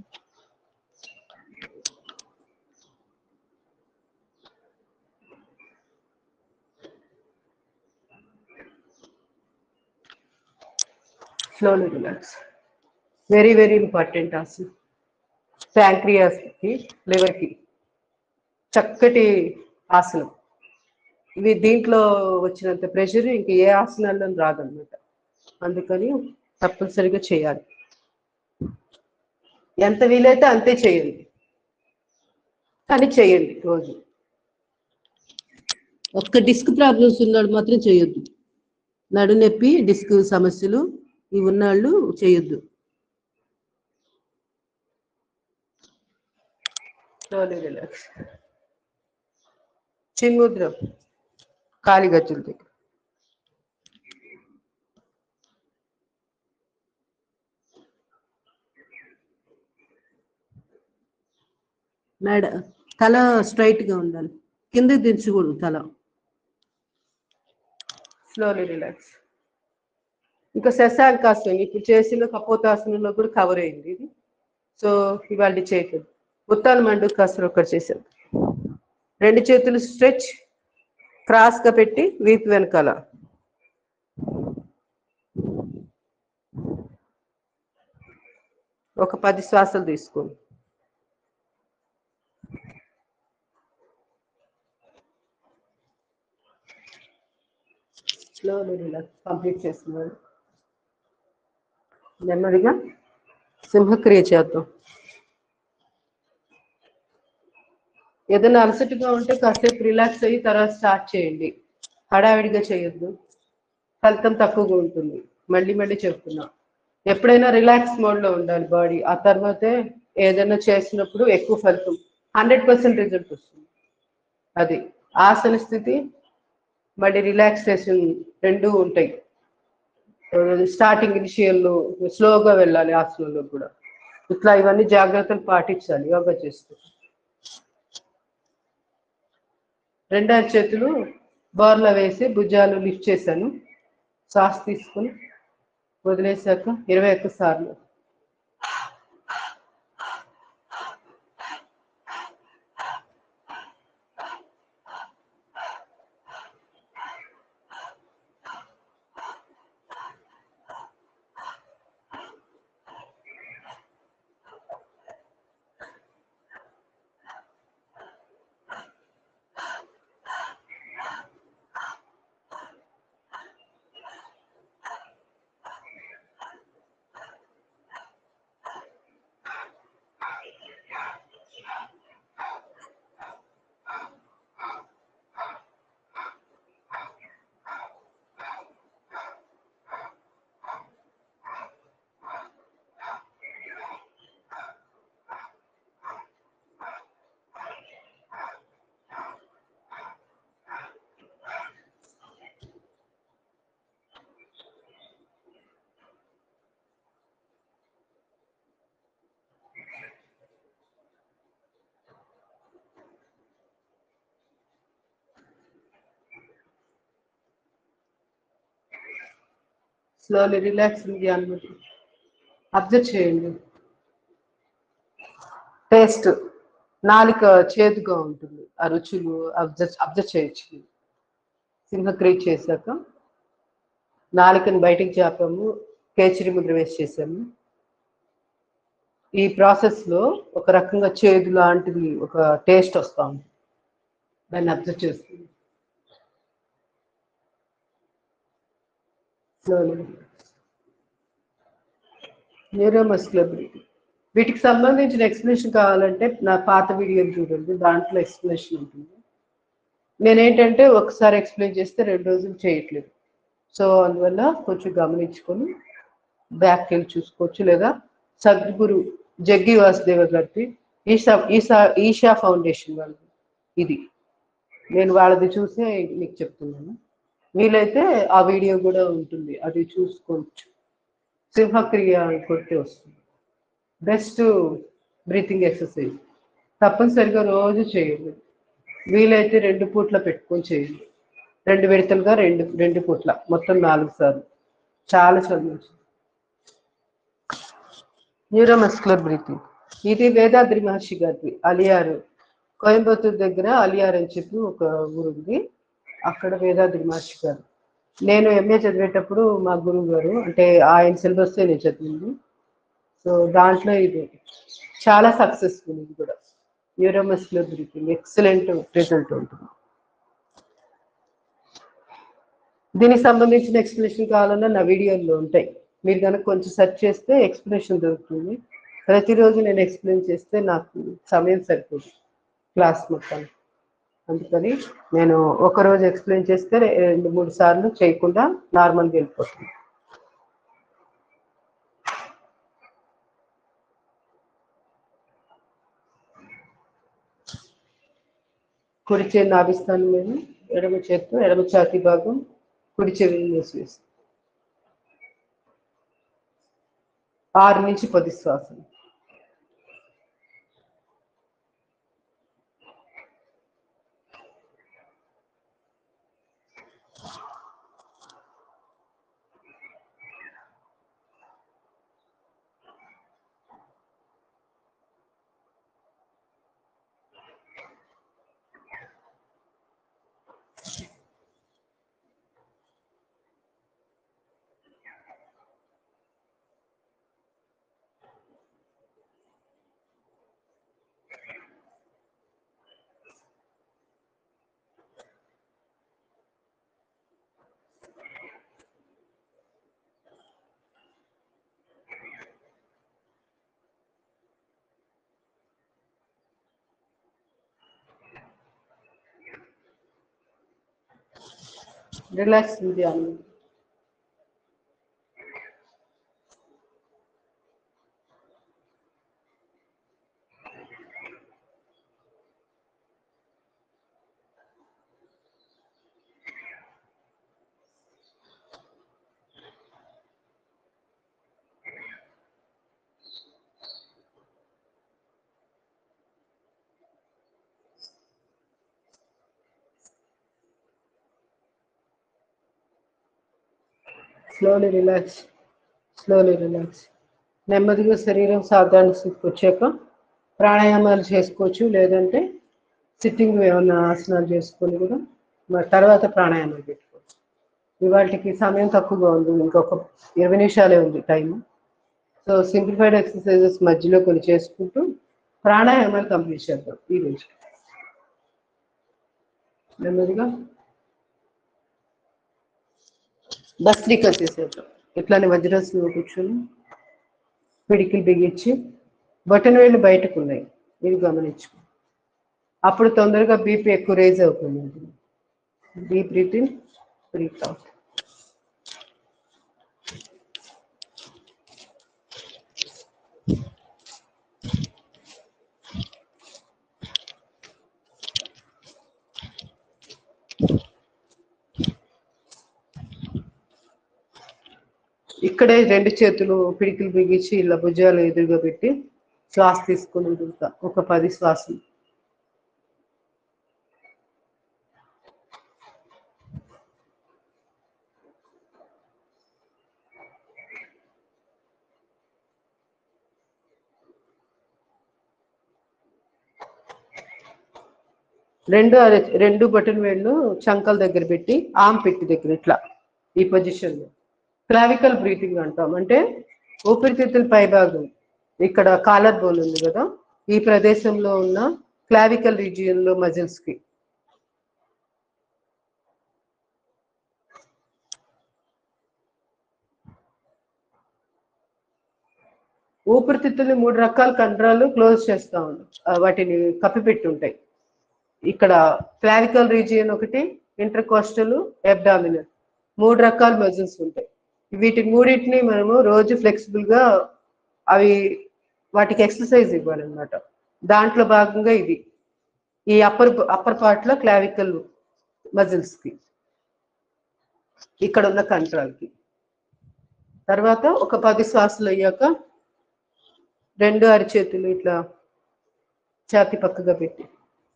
S1: slowly relax. Very very important ఆసనం. ప్యాంక్రియాస్కి, లివర్కి చక్కటి ఆసనం. ఇవి దీంట్లో వచ్చినంత ప్రెషర్ ఇంక ఏ ఆసనాల్లో రాదన్నమాట. అందుకని తప్పనిసరిగా చేయాలి. ఎంత వీలైతే అంతే చేయండి, కానీ చేయండి రోజు. ఒక్క డిస్క్ ప్రాబ్లమ్స్ ఉన్నాడు మాత్రం చేయొద్దు. నడునొప్పి, డిస్క్ సమస్యలు ఇవి ఉన్నాళ్ళు చేయొద్దు. Slowly relax. చిన్ముద్ర కాలి గజ్జల దగ్గర. తల స్ట్రైట్ గా ఉండాలి, కిందకి దించకూడదు తల. Slowly relax. ఇంకా శశాంకాసనం ఇప్పుడు చేసిన కపోతాసనంలో కూడా కవర్ అయింది ఇది. సో ఇవాళ చేయకూడదు. ఉత్తాన మండూకాసనం ఒకటి చేసాం. 2 చేతులు స్ట్రెచ్ క్రాస్ గా పెట్టి వీపు వెనకాల. ఒక 10 శ్వాసలు తీసుకోండి. Slowly relax. కంప్లీట్ చేస్తున్నారు. నెమ్మదిగా సింహక్రియ చేద్దాం. ఏదైనా అలసటగా ఉంటే కాసేపు రిలాక్స్ అయ్యి తర్వాత స్టార్ట్ చేయండి. హడావిడిగా చేయొద్దు, ఫలితం తక్కువగా ఉంటుంది. మళ్ళీ మళ్ళీ చెప్తున్నా, ఎప్పుడైనా రిలాక్స్ మోడ్లో ఉండాలి బాడీ. ఆ తర్వాతే ఏదైనా చేసినప్పుడు ఎక్కువ ఫలితం 100% రిజల్ట్ వస్తుంది. అది ఆసన స్థితి మళ్ళీ రిలాక్సేషన్ రెండు ఉంటాయి. స్టార్టింగ్ ఇనిషియల్లో స్లోగా వెళ్ళాలి ఆసనంలో కూడా. ఇట్లా ఇవన్నీ జాగ్రత్తలు పాటించాలి యోగా చేస్తూ. రెండో చేతులు బోర్లా వేసి భుజాలు లిఫ్ట్ చేశాను. శ్వాస తీసుకుని వదిలేశాక 21 సార్లు. స్లోలీ రిలాక్సింగ్ ధ్యానం అబ్జర్వ్ చేయండి. టేస్ట్ నాలుక చేదుగా ఉంటుంది, ఆ రుచులు అబ్జర్వ్ చేయొచ్చు. సింహక్రియ చేశాక నాలుకని బయటికి చాపాము, కేచరి ముద్ర వేసి చేశాము. ఈ ప్రాసెస్లో ఒక రకంగా చేదు లాంటిది ఒక టేస్ట్ వస్తూ ఉంది, దాన్ని అబ్జర్వ్ చేస్తుంది. న్యూరోమస్కులర్ వీటికి సంబంధించిన ఎక్స్ప్లెనేషన్ కావాలంటే నా పాత వీడియోలు చూడండి, దాంట్లో ఎక్స్ప్లెనేషన్ ఉంటుంది. నేనేంటంటే ఒకసారి ఎక్స్ప్లెయిన్ చేస్తే 2 రోజులు చేయట్లేదు. సో అందువల్ల కొంచెం గమనించుకొని బ్యాక్ వెళ్ళి చూసుకోవచ్చు. లేదా సద్గురు జగ్గి వాసుదేవ గారి ఈషా ఫౌండేషన్ వాళ్ళది ఇది, నేను వాళ్ళది చూసే మీకు చెప్తున్నాను. వీలైతే ఆ వీడియో కూడా ఉంటుంది, అది చూసుకోవచ్చు. సింహక్రియ కొట్టి వస్తుంది. బెస్ట్ బ్రీతింగ్ ఎక్సర్సైజ్ తప్పనిసరిగా రోజు చేయండి. వీలైతే 2 పూట్ల పెట్టుకొని చేయండి. 2 విడతలుగా 2 పూట్ల మొత్తం 4 సార్లు. చాలా మంచిది. న్యూరోమస్కులర్ బ్రీతింగ్ ఇది వేదాద్రి మహర్షి గారిది, అలియారు, కోయంబత్తూర్ దగ్గర అలియార్ అని చెప్పి ఒక ఊరు ఉంది, అక్కడ వేదాద్రి మహర్షి గారు. నేను ఎంఏ చదివేటప్పుడు మా గురువు గారు, అంటే ఆయన సిలబస్ నేను చదివింది. సో దాంట్లో ఇది చాలా సక్సెస్ఫుల్. ఇది కూడా న్యూరోమస్కులర్ బ్రీతింగ్ ఎక్సలెంట్ రిజల్ట్ ఉంటుంది. దీనికి సంబంధించిన ఎక్స్ప్లెనేషన్ కావాలన్నా నా వీడియోల్లో ఉంటాయి, మీరు కనుక కొంచెం సెర్చ్ చేస్తే ఎక్స్ప్లెనేషన్ దొరుకుతుంది. ప్రతిరోజు నేను ఎక్స్ప్లెయిన్ చేస్తే నాకు సమయం సరిపోదు క్లాస్ మొత్తం. అందుకని నేను ఒకరోజు ఎక్స్ప్లెయిన్ చేస్తే 2-3 సార్లు చేయకుండా నార్మల్గా వెళ్ళిపోతుంది. కుడి చేయి నాభిస్థానం మీద, ఎడమ చేత్తో ఎడమ ఛాతీ భాగం, కుడి చెవిని మూసివేస్తాం. 6 నుంచి 10 శ్వాసలు. రిలాక్స్ ధ్యానం. Slowly relax, slowly relax. నెమ్మదిగా శరీరం సాధారణ స్థితికి వచ్చాక ప్రాణాయామాలు చేసుకోవచ్చు, లేదంటే సిట్టింగ్ ఏమన్నా ఆసనాలు చేసుకొని కూడా మరి తర్వాత ప్రాణాయామాలు పెట్టుకోవచ్చు. ఇవాళకి సమయం తక్కువగా ఉంది, ఇంకొక 20 నిమిషాలే ఉంది టైం. సో సింప్లిఫైడ్ ఎక్సర్సైజెస్ మధ్యలో కొన్ని చేసుకుంటూ ప్రాణాయామాలు కంప్లీట్ చేద్దాం ఈ రోజు. నెమ్మదిగా భస్త్రిక చేసేద్దాం. ఇట్లానే వజ్రాసనంలో కూర్చొని పిడికిలు బిగించి బటన్ వేళ్ళు బయటకు ఉన్నాయి, ఇది గమనించుకో. అప్పుడు తొందరగా బీపీ ఎక్కువ రేజ్ అవుతుంది. Deep breathe in, breathe out. ఇక్కడే 2 చేతులు పిడికిలు బిగించి ఇలా భుజాలు ఎదురుగా పెట్టి శ్వాస తీసుకొని వదులుతా. ఒక 10 శ్వాసలు. రెండు బటన్ వేళ్ళు చంకల దగ్గర పెట్టి ఆమ్ పెట్టి దగ్గర ఇట్లా ఈ పొజిషన్ లో క్లావికల్ బ్రీతింగ్ అంటాం. అంటే ఊపిరితిత్తుల పైభాగం, ఇక్కడ కాలర్ బోన్ ఉంది కదా, ఈ ప్రదేశంలో ఉన్న క్లావికల్ రీజియన్ లో మజిల్స్ కి ఊపిరితిత్తుల్ని 3 రకాల కండరాలు క్లోజ్ చేస్తా ఉన్నాం, వాటిని కప్పిపెట్టి ఉంటాయి. ఇక్కడ క్లావికల్ రీజియన్ ఒకటి, ఇంటర్కోస్టల్, అబ్డామినల్, 3 రకాల మజిల్స్ ఉంటాయి. వీటి మూడింటిని మనము రోజు ఫ్లెక్సిబుల్ గా వాటికి ఎక్సర్సైజ్ ఇవ్వాలన్నమాట. దాంట్లో భాగంగా ఇది ఈ అప్పర్ పార్ట్ లో క్లావికల్ మజిల్స్ కి, ఇక్కడ ఉన్న కంట్రాల్ కి. తర్వాత ఒక 10 శ్వాసలు అయ్యాక 2 అరిచేతులు ఇట్లా ఛాతీ పక్కగా పెట్టి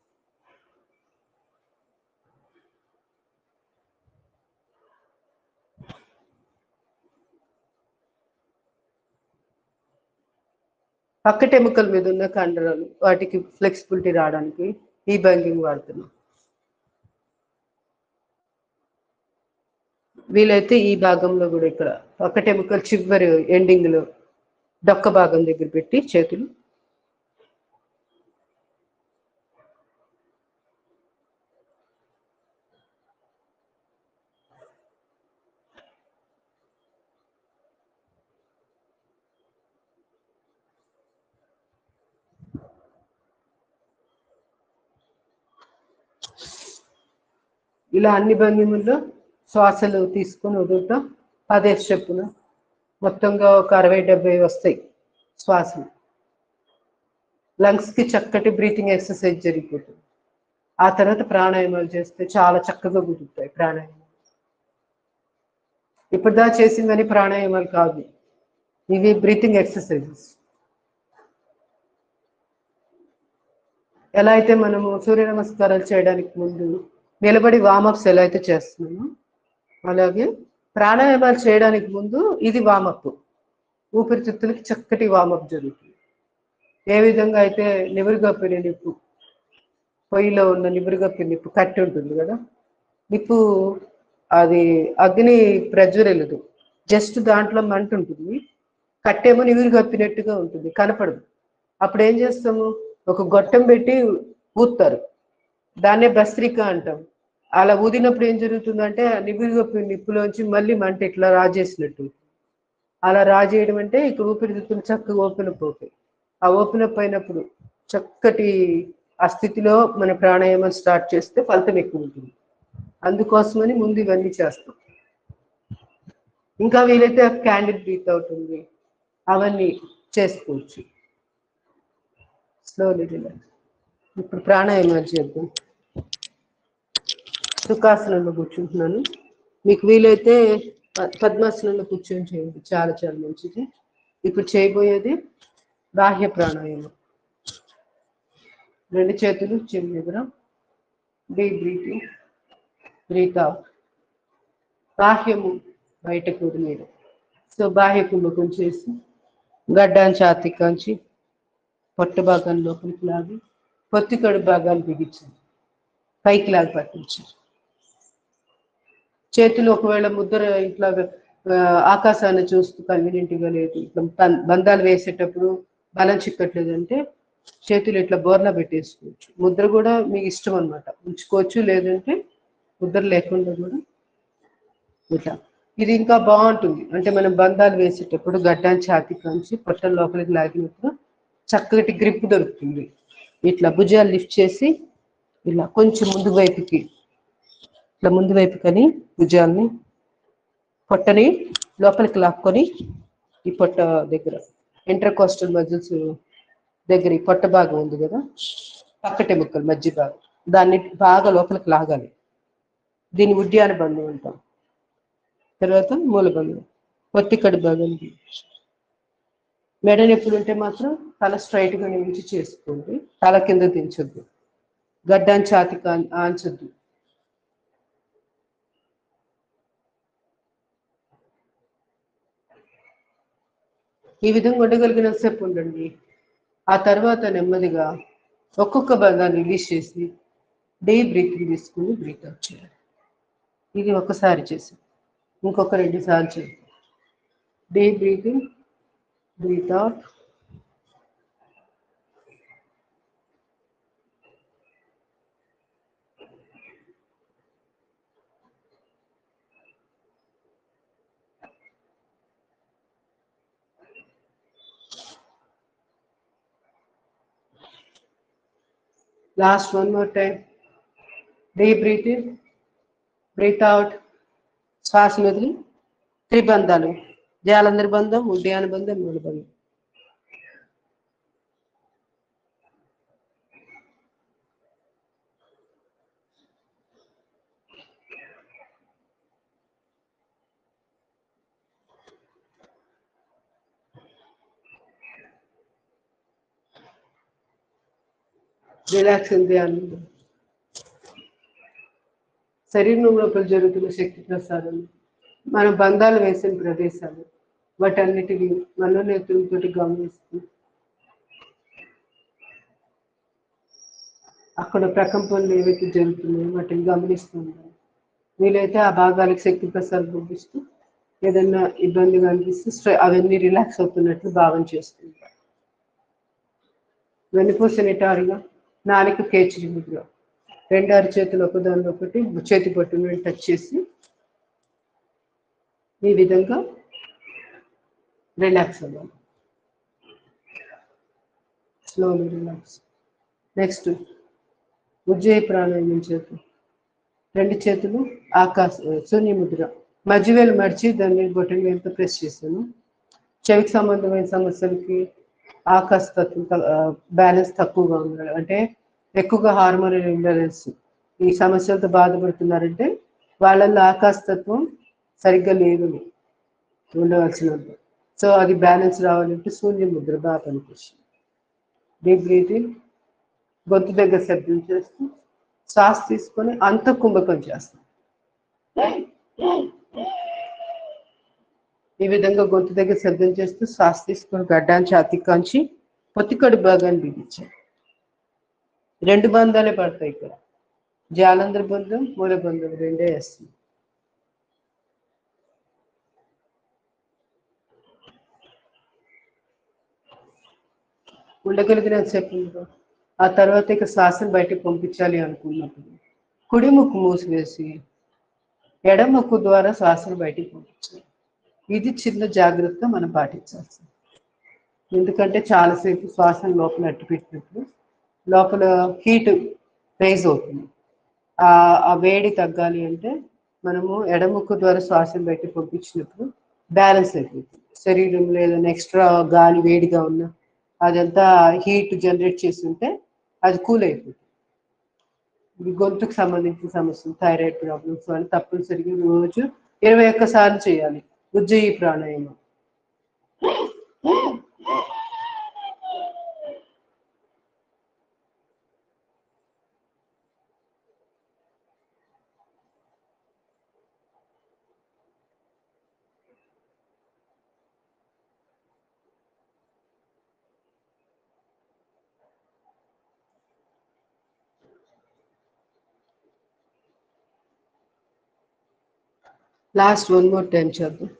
S1: పక్కటెముకల మీద ఉన్న కండరాలు, వాటికి ఫ్లెక్సిబిలిటీ రావడానికి ఈ భంగిని వాడుతున్నాం. వీలైతే ఈ భాగంలో కూడా ఇక్కడ పక్కటెముకలు చివరి ఎండింగ్ లో డొక్క భాగం దగ్గర పెట్టి చేతులు ఇలా అన్ని భంగిముల్లో శ్వాసలు తీసుకొని వదులుతాం. 10 స్టెప్పున మొత్తంగా ఒక 60-70 వస్తాయి శ్వాసలు. లంగ్స్ కి చక్కటి బ్రీతింగ్ ఎక్సర్సైజ్ జరిగిపోతుంది. ఆ తర్వాత ప్రాణాయామాలు చేస్తే చాలా చక్కగా కుదురుతాయి ప్రాణాయామాలు. ఇప్పుడుదా చేసిందని ప్రాణాయామాలు కాదు, ఇవి బ్రీతింగ్ ఎక్సర్సైజెస్. ఎలా అయితే మనము సూర్య నమస్కారాలు చేయడానికి ముందు నిలబడి వామప్స్ ఎలా అయితే చేస్తున్నామో, అలాగే ప్రాణాయామాలు చేయడానికి ముందు ఇది వామప్. ఊపిరితిత్తులకి చక్కటి వామప్ జరుగుతుంది. ఏ విధంగా అయితే నివురుగప్పిన నిప్పు, పొయ్యిలో ఉన్న నివురుగప్పిన నిప్పు కట్టి ఉంటుంది కదా, నిప్పు అది అగ్ని ప్రజ్వరలదు, జస్ట్ దాంట్లో మంట ఉంటుంది, కట్టేమో నివురుగప్పినట్టుగా ఉంటుంది, కనపడదు. అప్పుడు ఏం చేస్తాము, ఒక గొట్టం పెట్టి ఊస్తారు, దాన్నే భస్త్రిక అంటాం. అలా ఊదినప్పుడు ఏం జరుగుతుందంటే నివురుగప్పిన నిప్పులోంచి మళ్ళీ మంట ఇట్లా రాజేసినట్టు. అలా రాజేయడం అంటే ఇక్కడ ఊపిరితిత్తులు చక్కగా ఓపెన్ అప్ అవుతాయి. ఆ ఓపెన్ అప్ అయినప్పుడు చక్కటి ఆ స్థితిలో మన ప్రాణాయామం స్టార్ట్ చేస్తే ఫలితం ఎక్కువ ఉంటుంది. అందుకోసమని ముందు ఇవన్నీ చేస్తాం. ఇంకా వీలైతే క్యాండిల్ బ్రీత్ అవుట్ ఉంది, అవన్నీ చేసుకోవచ్చు. Slowly relax. ఇప్పుడు ప్రాణాయామం చేద్దాం. సుఖాసనంలో కూర్చుంటున్నాను. మీకు వీలైతే పద్మాసనంలో కూర్చొని చేయండి, చాలా చాలా మంచిది. ఇప్పుడు చేయబోయేది బాహ్య ప్రాణాయామం. 2 చేతులు చెవి దగ్గర, డీప్ బ్రీతింగ్, బ్రీత్ అవుట్. బాహ్యము బయటకు వదిలేయడం. సో బాహ్య కుంభకం చేసి గడ్డాన్ని ఛాతీకాంచి పొట్ట భాగాన్ని లోపలికి లాగి పొత్తికడు భాగాన్ని బిగించండి, పైకి లాగి పట్టించండి. చేతులు ఒకవేళ ముద్ర ఇట్లా ఆకాశాన్ని చూస్తూ కన్వీనియంట్గా లేదు, ఇట్లా బంధాలు వేసేటప్పుడు బలం చిక్కట్లేదంటే చేతులు ఇట్లా బోర్లా పెట్టేసుకోవచ్చు. ముద్ర కూడా మీకు ఇష్టం అనమాట, ఉంచుకోవచ్చు, లేదంటే ముద్ర లేకుండా కూడా ఇట్లా. ఇది ఇంకా బాగుంటుంది, అంటే మనం బంధాలు వేసేటప్పుడు గడ్డాన్ని ఛాతీకాంచి పొట్టల లోపలికి లాగినప్పుడు చక్కటి గ్రిప్ దొరుకుతుంది. ఇట్లా భుజాలు లిఫ్ట్ చేసి ఇలా కొంచెం ముందు వైపుకి, ఇట్లా ముందు వైపుకని భుజాల్ని పొట్టని లోపలికి లాక్కొని ఈ పొట్ట దగ్గర ఇంటర్కోస్టల్ మజిల్స్ దగ్గర ఈ పొట్ట భాగం ఉంది కదా, పక్కటెముకలు మధ్య భాగం, దాన్ని బాగా లోపలికి లాగాలి. దీన్ని ఉద్యాన బంధం అంటాం. తర్వాత మూలబంధం, పొత్తికడి భాగం. మెడ నొప్పులు ఉంటే మాత్రం తల స్ట్రైట్గా నిలిచి చేసుకోండి, తల కింద దించొద్దు, గడ్డాన్ని ఛాతీకి ఆంచొద్దు. ఈ విధంగా ఉండగలిగిన సేపు ఉండండి. ఆ తర్వాత నెమ్మదిగా ఒక్కొక్క భాగాన్ని రిలీజ్ చేసి డీప్ బ్రీతింగ్ తీసుకుని బ్రీత్ అవుట్ చేయాలి. ఇది ఒకసారి చేసి ఇంకొక 2 సార్లు చేయాలి. Deep breathing, breath out. Last one more time. Deep breathe in, breathe out. శ్వాస వదిలి త్రిబంధాలు, జాలంధర బంధం, ఉడ్యాన బంధం, మూలబంధం. రిలాక్స్ ఉంది ఆనందం. శరీరం లోపల జరుగుతున్న శక్తి ప్రసారం, మన బంధాలు వేసిన ప్రదేశాలు, వాటన్నిటిని మనోనేత్రంతో గమనిస్తూ అక్కడ ప్రకంపనలు ఏవైతే జరుగుతున్నాయో వాటిని గమనిస్తూ ఉండాలి. వీలైతే ఆ భాగాలకు శక్తి ప్రసారం పంపిస్తూ ఏదన్నా ఇబ్బందిగా అనిపిస్తే అవన్నీ రిలాక్స్ అవుతున్నట్లు భావన చేస్తుంటారు. వెన్నుపూస నిటారుగా, నాలుక కేచరి ముద్ర, 2 అరచేతులు ఒకదానిలో ఒకటి చేతి పట్టును టచ్ చేసి ఈ విధంగా రిలాక్స్ అవ్వాలి. Slowly relax. నెక్స్ట్ ఉజ్జయి ప్రాణాయామం చేద్దాం. 2 చేతులు శూన్య ముద్ర, మధ్యవేలు మడిచి దాని మీద బొటన వేలుతో ప్రెస్ చేశాను. చెవికి సంబంధమైన సమస్యలకి ఆకాశతత్వం బ్యాలెన్స్ తక్కువగా ఉండాలి, అంటే ఎక్కువగా హార్మోనల్ ఇంబ్యాలెన్స్ ఈ సమస్యలతో బాధపడుతున్నారంటే వాళ్ళల్లో ఆకాశతత్వం సరిగ్గా లేదు ఉండవలసినంత. సో అది బ్యాలెన్స్ రావాలంటే శూన్య ముద్ర బాగా పనికొస్తుంది. డీప్ బ్రీతింగ్, గొంతు దగ్గర శబ్దం చేస్తూ శ్వాస తీసుకొని అంత కుంభకం చేస్తాం. ఈ విధంగా గొంతు దగ్గర శబ్దం చేస్తూ శ్వాస తీసుకొని గడ్డాన్ని ఛాతీకాంచి పొత్తికడి భాగాన్ని బిగించాలి. 2 బంధాలే పడతాయి ఇక్కడ, జాలంధర బంధం, మూల బంధం 2 వేస్తుంది. ఉండగలిగిన సేపు. ఆ తర్వాత ఇక శ్వాసను బయటకు పంపించాలి అనుకున్నప్పుడు కుడి ముక్కు మూసివేసి ఎడమ ముక్కు ద్వారా శ్వాసను బయటికి పంపించాలి. ఇది చిన్న జాగ్రత్త మనం పాటించాల్సింది. ఎందుకంటే చాలాసేపు శ్వాసను లోపల అట్టు పెట్టినప్పుడు లోపల హీట్ రైజ్ అవుతుంది. ఆ వేడి తగ్గాలి అంటే మనము ఎడముక్కు ద్వారా శ్వాసను బయట పంపించినప్పుడు బ్యాలెన్స్ అయిపోతుంది. శరీరంలో ఏదైనా ఎక్స్ట్రా గాలి వేడిగా ఉన్నా అదంతా హీట్ జనరేట్ చేస్తుంటే అది కూల్ అయిపోతుంది. ఈ గొంతుకు సంబంధించిన సమస్యలు, థైరాయిడ్ ప్రాబ్లమ్స్ అని తప్పనిసరిగా రోజు 21 సార్లు చేయాలి ఉజ్జయి ప్రాణాయామం. లాస్ట్ 1 more time చేద్దాం.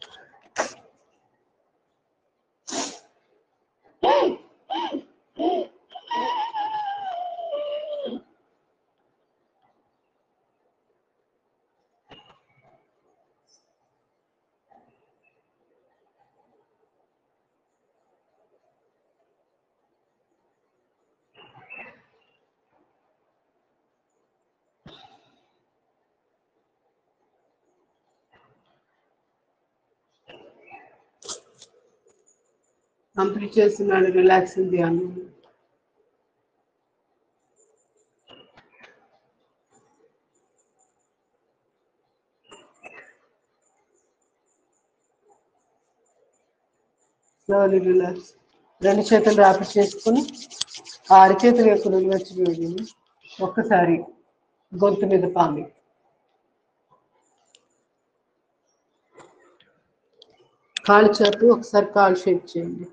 S1: కంప్లీట్ చేస్తున్నాడు రిలాక్సింగ్ ధ్యానం. Slowly relax. 2 చేతులు రాపిడి చేసుకుని 6 చేతుల యొక్క నిలవచ్చి వేడిని ఒక్కసారి గొంతు మీద పామి. కాళ్ళు చేపి ఒకసారి కాళ్ళు షేక్ చేయండి.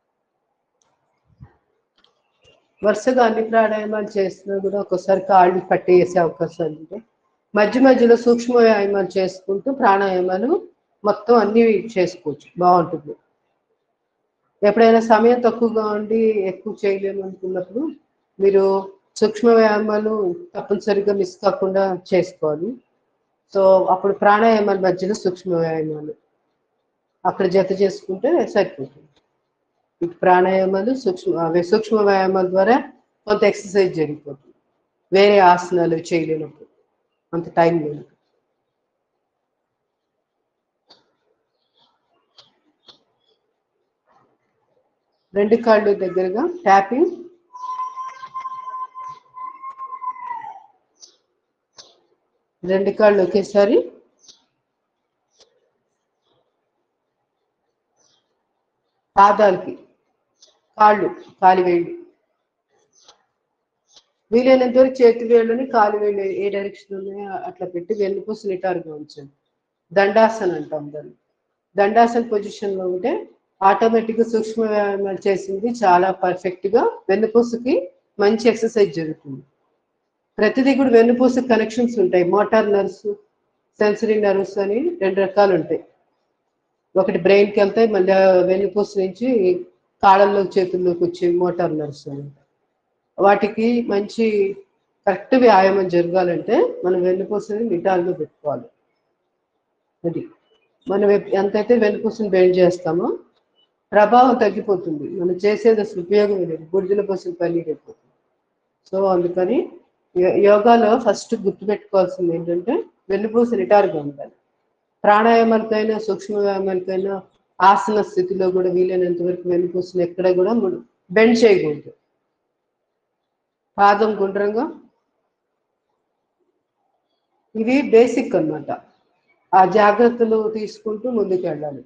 S1: వరుసగా అన్ని ప్రాణాయామాలు చేస్తున్నా కూడా ఒక్కోసారి కాళ్ళు పట్టేసే అవకాశాలు ఉంటాయి. మధ్య మధ్యలో సూక్ష్మ వ్యాయామాలు చేసుకుంటూ ప్రాణాయామాలు మొత్తం అన్ని చేసుకోవచ్చు, బాగుంటుంది. ఎప్పుడైనా సమయం తక్కువగా ఉండి ఎక్కువ చేయలేము అనుకున్నప్పుడు మీరు సూక్ష్మ వ్యాయామాలు తప్పనిసరిగా మిస్ కాకుండా చేసుకోవాలి. సో అప్పుడు ప్రాణాయామాల మధ్యలో సూక్ష్మ వ్యాయామాలు అక్కడ జత చేసుకుంటే సరిపోతుంది. ప్రాణాయామాలు సూక్ష్మ వ్యాయామాల ద్వారా కొంత ఎక్సర్సైజ్ జరిగిపోతుంది. వేరే ఆసనాలు చేయలేనప్పుడు అంత టైం లేదు. రెండు కాళ్ళు దగ్గరగా ట్యాపింగ్. రెండు కాళ్ళు ఒకేసారి. పాదాలకి కాలి వేళ్ళు వీలైనంత వరకు చేతి వేళ్ళని కాలి వేళ్ళు ఏ డైరెక్షన్ ఉన్నాయో అట్లా పెట్టి వెన్నుపూస నిటారుగా ఉంచండి. దండాసన అంటాం దాన్ని. దండాసన పొజిషన్ లో ఉంటే ఆటోమేటిక్గా సూక్ష్మ వ్యాయామాలు చేసింది చాలా పర్ఫెక్ట్ గా వెన్నుపూసకి మంచి ఎక్సర్సైజ్ జరుగుతుంది. ప్రతిదీ కూడా వెన్నుపూస కనెక్షన్స్ ఉంటాయి. మోటార్ నర్వ్స్, సెన్సరీ నర్వ్స్ అని 2 రకాలు ఉంటాయి. ఒకటి బ్రెయిన్కి వెళ్తాయి, మళ్ళీ వెన్నుపూస నుంచి కాళ్ళల్లోకి చేతుల్లోకి వచ్చే మోటార్ నర్వ్స్ అని. వాటికి మంచి కరెక్ట్ వ్యాయామం జరగాలంటే మనం వెన్నుపూసని నిటారుగా పెట్టుకోవాలి. అది మనం ఎంతైతే వెన్నుపూసని బెండ్ చేస్తామో ప్రభావం తగ్గిపోతుంది. మనం చేసేది అసలు ఉపయోగం లేదు, బుడిదల పూసలు పన్నీరు అయిపోతుంది. సో అందుకని యోగాలో ఫస్ట్ గుర్తుపెట్టుకోవాల్సింది ఏంటంటే వెన్నుపూస నిటారుగా ఉండాలి. ప్రాణాయామాలకైనా సూక్ష్మ వ్యాయామాలకైనా ఆసన స్థితిలో కూడా వీలైనంత వరకు వెన్నుపూసను ఎక్కడ కూడా బెండ్ చేయకూడదు. పాదం గుండ్రంగా. ఇవి బేసిక్ అన్నమాట. ఆ జాగ్రత్తలు తీసుకుంటూ ముందుకు వెళ్ళాలి.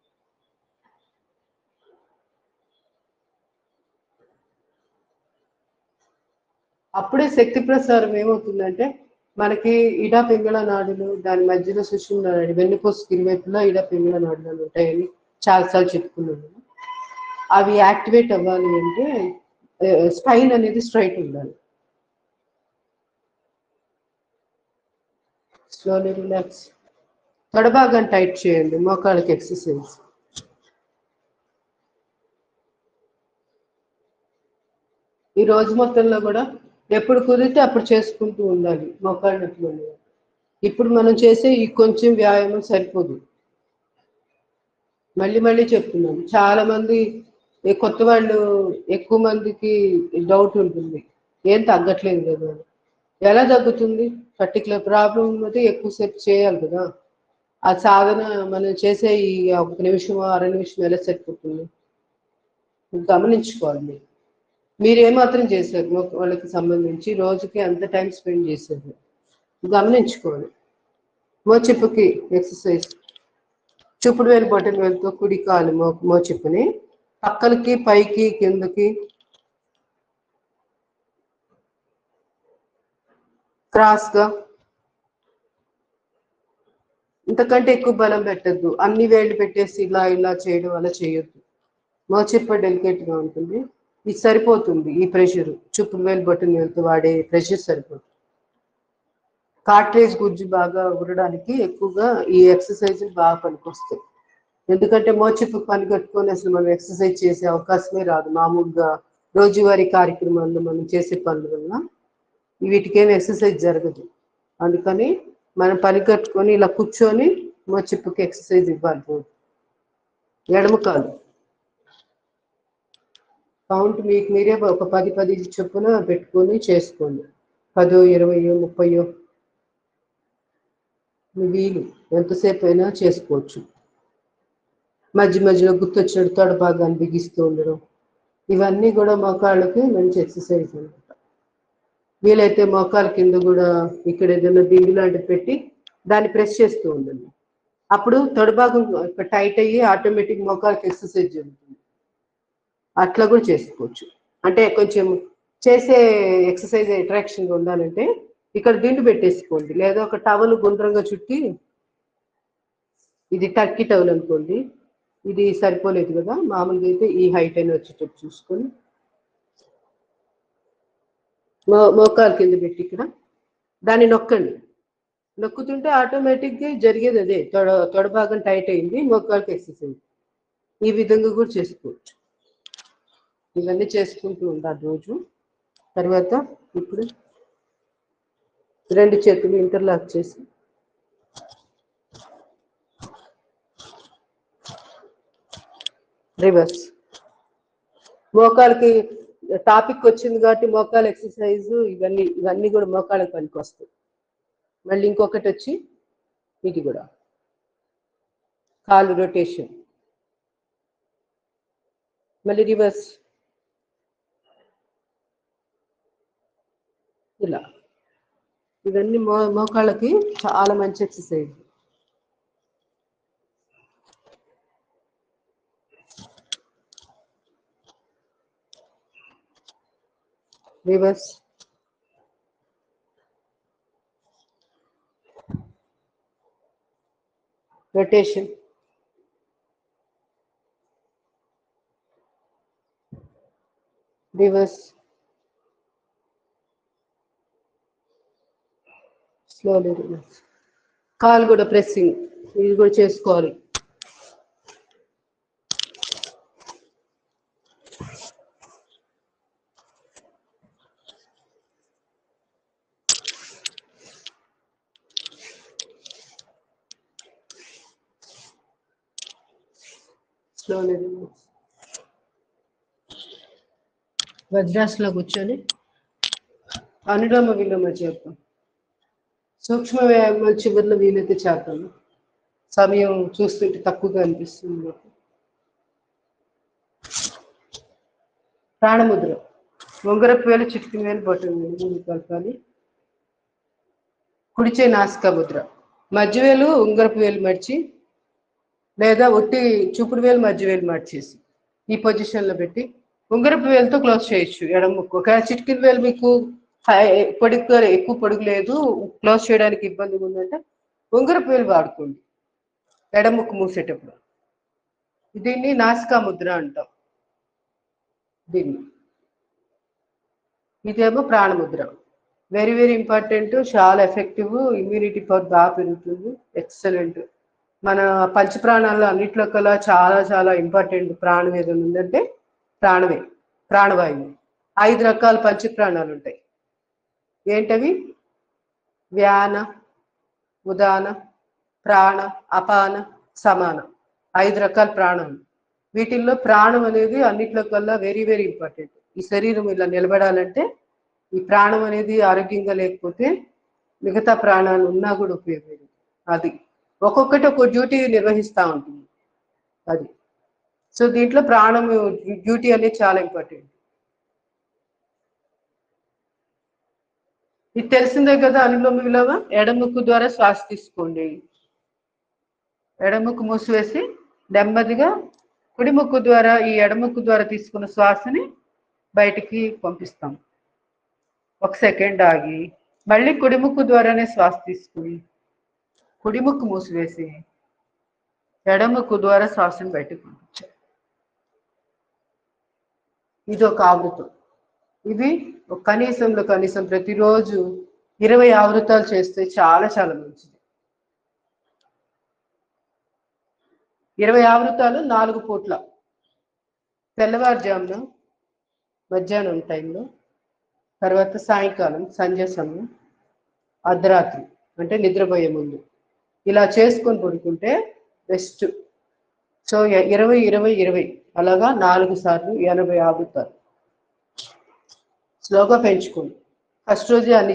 S1: అప్పుడే శక్తి ప్రసారం ఏమవుతుందంటే మనకి ఇడా పింగళ నాడులు, దాని మధ్యలో సుషుమ్న నాడి, వెన్నుపూసకి ఇరువైపులా ఇడా పింగళ నాడులు ఉంటాయని చాలాసార్లు చెప్పుకున్నాను. అవి యాక్టివేట్ అవ్వాలి అంటే స్పైన్ అనేది స్ట్రైట్ ఉండాలి. Slowly relax. తొడభాగాన్ని టైట్ చేయండి, మోకాళ్ళకి ఎక్సర్సైజ్. ఈ రోజు మొత్తంలో కూడా ఎప్పుడు కుదిరితే అప్పుడు చేసుకుంటూ ఉండాలి మోకాళ్ళ నొప్పులు. ఇప్పుడు మనం చేసే ఈ కొంచెం వ్యాయామం సరిపోదు. మళ్ళీ చెప్తున్నాను, చాలా మంది కొత్త వాళ్ళు ఎక్కువ మందికి డౌట్ ఉంటుంది, ఏం తగ్గట్లేదు కదా. ఎలా తగ్గుతుంది? పర్టికులర్ ప్రాబ్లం అయితే ఎక్కువసేపు చేయాలి కదా. ఆ సాధన మనం చేసే ఈ 1 నిమిషమో, అర నిమిషం ఎలా సరిపోతుంది? గమనించుకోవాలి మీరు. మీరేమాత్రం చేశారు వాళ్ళకి సంబంధించి రోజుకి అంత టైం స్పెండ్ చేశారు గమనించుకోవాలి. మోచిప్పకి ఎక్సర్సైజ్. చూపుడు వేలు బొటన వేలుతో కుడి కాలు మోచిప్పని పక్కలకి పైకి కిందకి క్రాస్గా, ఇంతకంటే ఎక్కువ బలం పెట్టద్దు. అన్ని వేళ్ళు పెట్టేసి ఇలా ఇలా చేయడం అలా చేయొద్దు. మోచిప్ప డెలికేట్గా ఉంటుంది. ఇది సరిపోతుంది. ఈ ప్రెషర్ చూపుడు వేలు బొటన వేలుతో వాడే ప్రెషర్ సరిపోతుంది. కార్ట్రేజ్ గుజ్జు బాగా ఉరడానికి ఎక్కువగా ఈ ఎక్సర్సైజ్ బాగా పనికొస్తాయి. ఎందుకంటే మోచిప్పు పని కట్టుకొని అసలు మనం ఎక్సర్సైజ్ చేసే అవకాశమే రాదు. మామూలుగా రోజువారీ కార్యక్రమాల్లో మనం చేసే పనుల వల్ల వీటికేమి ఎక్సర్సైజ్ జరగదు. అందుకని మనం పని కట్టుకొని ఇలా కూర్చొని మోచిప్పుకి ఎక్సర్సైజ్ ఇవ్వాలి. ఎడమ కాలు కౌంట్ మీకు మీరే ఒక 10 చొప్పున పెట్టుకొని చేసుకోండి. 10, 20, 30 మీ వీలు, ఎంతసేపు అయినా చేసుకోవచ్చు. మధ్య మధ్యలో గుర్తొచ్చినట్టు తొడ భాగాన్ని బిగిస్తూ ఉండడం, ఇవన్నీ కూడా మోకాళ్ళకి మంచి ఎక్సర్సైజ్ అనమాట. వీలైతే మోకాళ్ళ కింద కూడా ఇక్కడ ఏదైనా దిండు లాంటిది పెట్టి దాన్ని ప్రెస్ చేస్తూ ఉండండి. అప్పుడు తొడ భాగం టైట్ అయ్యి ఆటోమేటిక్ మోకాళ్ళకి ఎక్సర్సైజ్ జరుగుతుంది. అట్లా కూడా చేసుకోవచ్చు. అంటే కొంచెం చేసే ఎక్సర్సైజ్ అట్రాక్షన్గా ఉండాలంటే ఇక్కడ దిండు పెట్టేసుకోండి, లేదా ఒక టవల్ గుండ్రంగా చుట్టి, ఇది టర్కీ టవల్ అనుకోండి, ఇది సరిపోలేదు కదా, మామూలుగా అయితే ఈ హైట్ అయినా వచ్చేటట్టు చూసుకొని మోకాలు కింద పెట్టి ఇక్కడ దాన్ని నొక్కండి. నొక్కుతుంటే ఆటోమేటిక్గా జరిగేది అదే, తొడ భాగం టైట్ అయింది, మోకాళ్ళకి ఎక్సర్సైజ్. ఈ విధంగా కూడా చేసుకోవచ్చు. ఇవన్నీ చేసుకుంటూ ఉండాలి రోజు. తర్వాత ఇప్పుడు 2 చేతులు ఇంటర్లాక్ చేసి రివర్స్. మోకాలకి టాపిక్ వచ్చింది కాబట్టి మోకాలు ఎక్సర్సైజ్ ఇవన్నీ కూడా మోకాళ్ళకి పనికి వస్తాయి. మళ్ళీ ఇంకొకటి వచ్చి ఇది కూడా కాలు రొటేషన్, మళ్ళీ రివర్స్ ఇలా. ఇవన్నీ మోకాళ్ళకి చాలా మంచి exercise. Reverse, rotation, reverse, slowly reverse. కాలు కూడా ప్రెస్సింగ్, ఇది కూడా చేసుకోవాలి. Slowly reverse. వజ్రాసనలో కూర్చొని అనులోమ విలోమ చేద్దాం. సూక్ష్మ వ్యాయామాలు చివరిలో వీలైతే చేద్దాము. సమయం చూస్తుంటే తక్కువగా అనిపిస్తుంది నాకు. ప్రాణముద్ర. ఉంగరపు వేలు, చిటికిన వేలు, బొటన వేలు ముందు కలపాలి. కుడిచే నాసికా ముద్ర. మధ్య వేలు ఉంగరపు వేలు మడిచి, లేదా ఒట్టి చూపుడు వేలు మధ్య వేలు మడిచేసి ఈ పొజిషన్లో పెట్టి ఉంగరపు వేలుతో క్లోజ్ చేయొచ్చు ఎడమ ముక్కు. ఒక చిటికిన వేలు మీకు పొడుగు ఎక్కువ పొడుగు లేదు, క్లోజ్ చేయడానికి ఇబ్బందిగా ఉందంటే ఉంగరపు వేలు వాడుకోండి ఎడమ ముక్కు మూసేటప్పుడు. దీన్ని నాసికా ముద్ర అంటాం. దీన్ని ఇదేమో ప్రాణముద్ర. వెరీ వెరీ ఇంపార్టెంట్, చాలా ఎఫెక్టివ్, ఇమ్యూనిటీ పవర్ బాగా పెరుగుతుంది. ఎక్సలెంట్. మన పంచప్రాణాల్లో అన్నిట్లో కల్లా చాలా చాలా ఇంపార్టెంట్ ప్రాణం ఏదైనా ఉందంటే ప్రాణమే, ప్రాణవాయువు. 5 రకాల పంచప్రాణాలు ఉంటాయి. ఏంటవి? వ్యాన, ఉదాన, ప్రాణ, అపాన, సమాన. 5 రకాల ప్రాణాలు. వీటిల్లో ప్రాణం అనేది అన్నిట్లో కల్లా వెరీ వెరీ ఇంపార్టెంట్. ఈ శరీరం ఇలా నిలబడాలంటే ఈ ప్రాణం అనేది ఆరోగ్యంగా లేకపోతే మిగతా ప్రాణాలు ఉన్నా కూడా ఉపయోగం లేదు. అది ఒక్కొక్కటి ఒక్కో డ్యూటీ నిర్వహిస్తూ ఉంటుంది అది. సో దీంట్లో ప్రాణం డ్యూటీ అనేది చాలా ఇంపార్టెంట్. ఇది తెలిసిందే కదా అనులోమ విలోమ. ఎడముక్కు ద్వారా శ్వాస తీసుకోండి, ఎడముక్కు మూసివేసి నెమ్మదిగా కుడిముక్కు ద్వారా ఈ ఎడముక్కు ద్వారా తీసుకున్న శ్వాసని బయటికి పంపిస్తాం. 1 సెకండ్ ఆగి మళ్ళీ కుడిముక్కు ద్వారానే శ్వాస తీసుకుని కుడిముక్కు మూసివేసి ఎడముక్కు ద్వారా శ్వాసను బయటకు పంపించాలి. ఇది ఒక ఆవృతం. ఇవి కనీసం ప్రతిరోజు 20 ఆవృతాలు చేస్తే చాలా చాలా మంచిది. 20 ఆవృతాలు 4 పూట్ల, తెల్లవారుజామున, మధ్యాహ్నం టైంలో, తర్వాత సాయంకాలం సంధ్య సమయం, అర్ధరాత్రి అంటే నిద్రపోయే ముందు ఇలా చేసుకొని పడుకుంటే బెస్ట్. సో 20 20 20 అలాగా 4 సార్లు 80 ఆవృతాలు. స్లోగా పెంచుకోండి. ఫస్ట్ రోజే అన్ని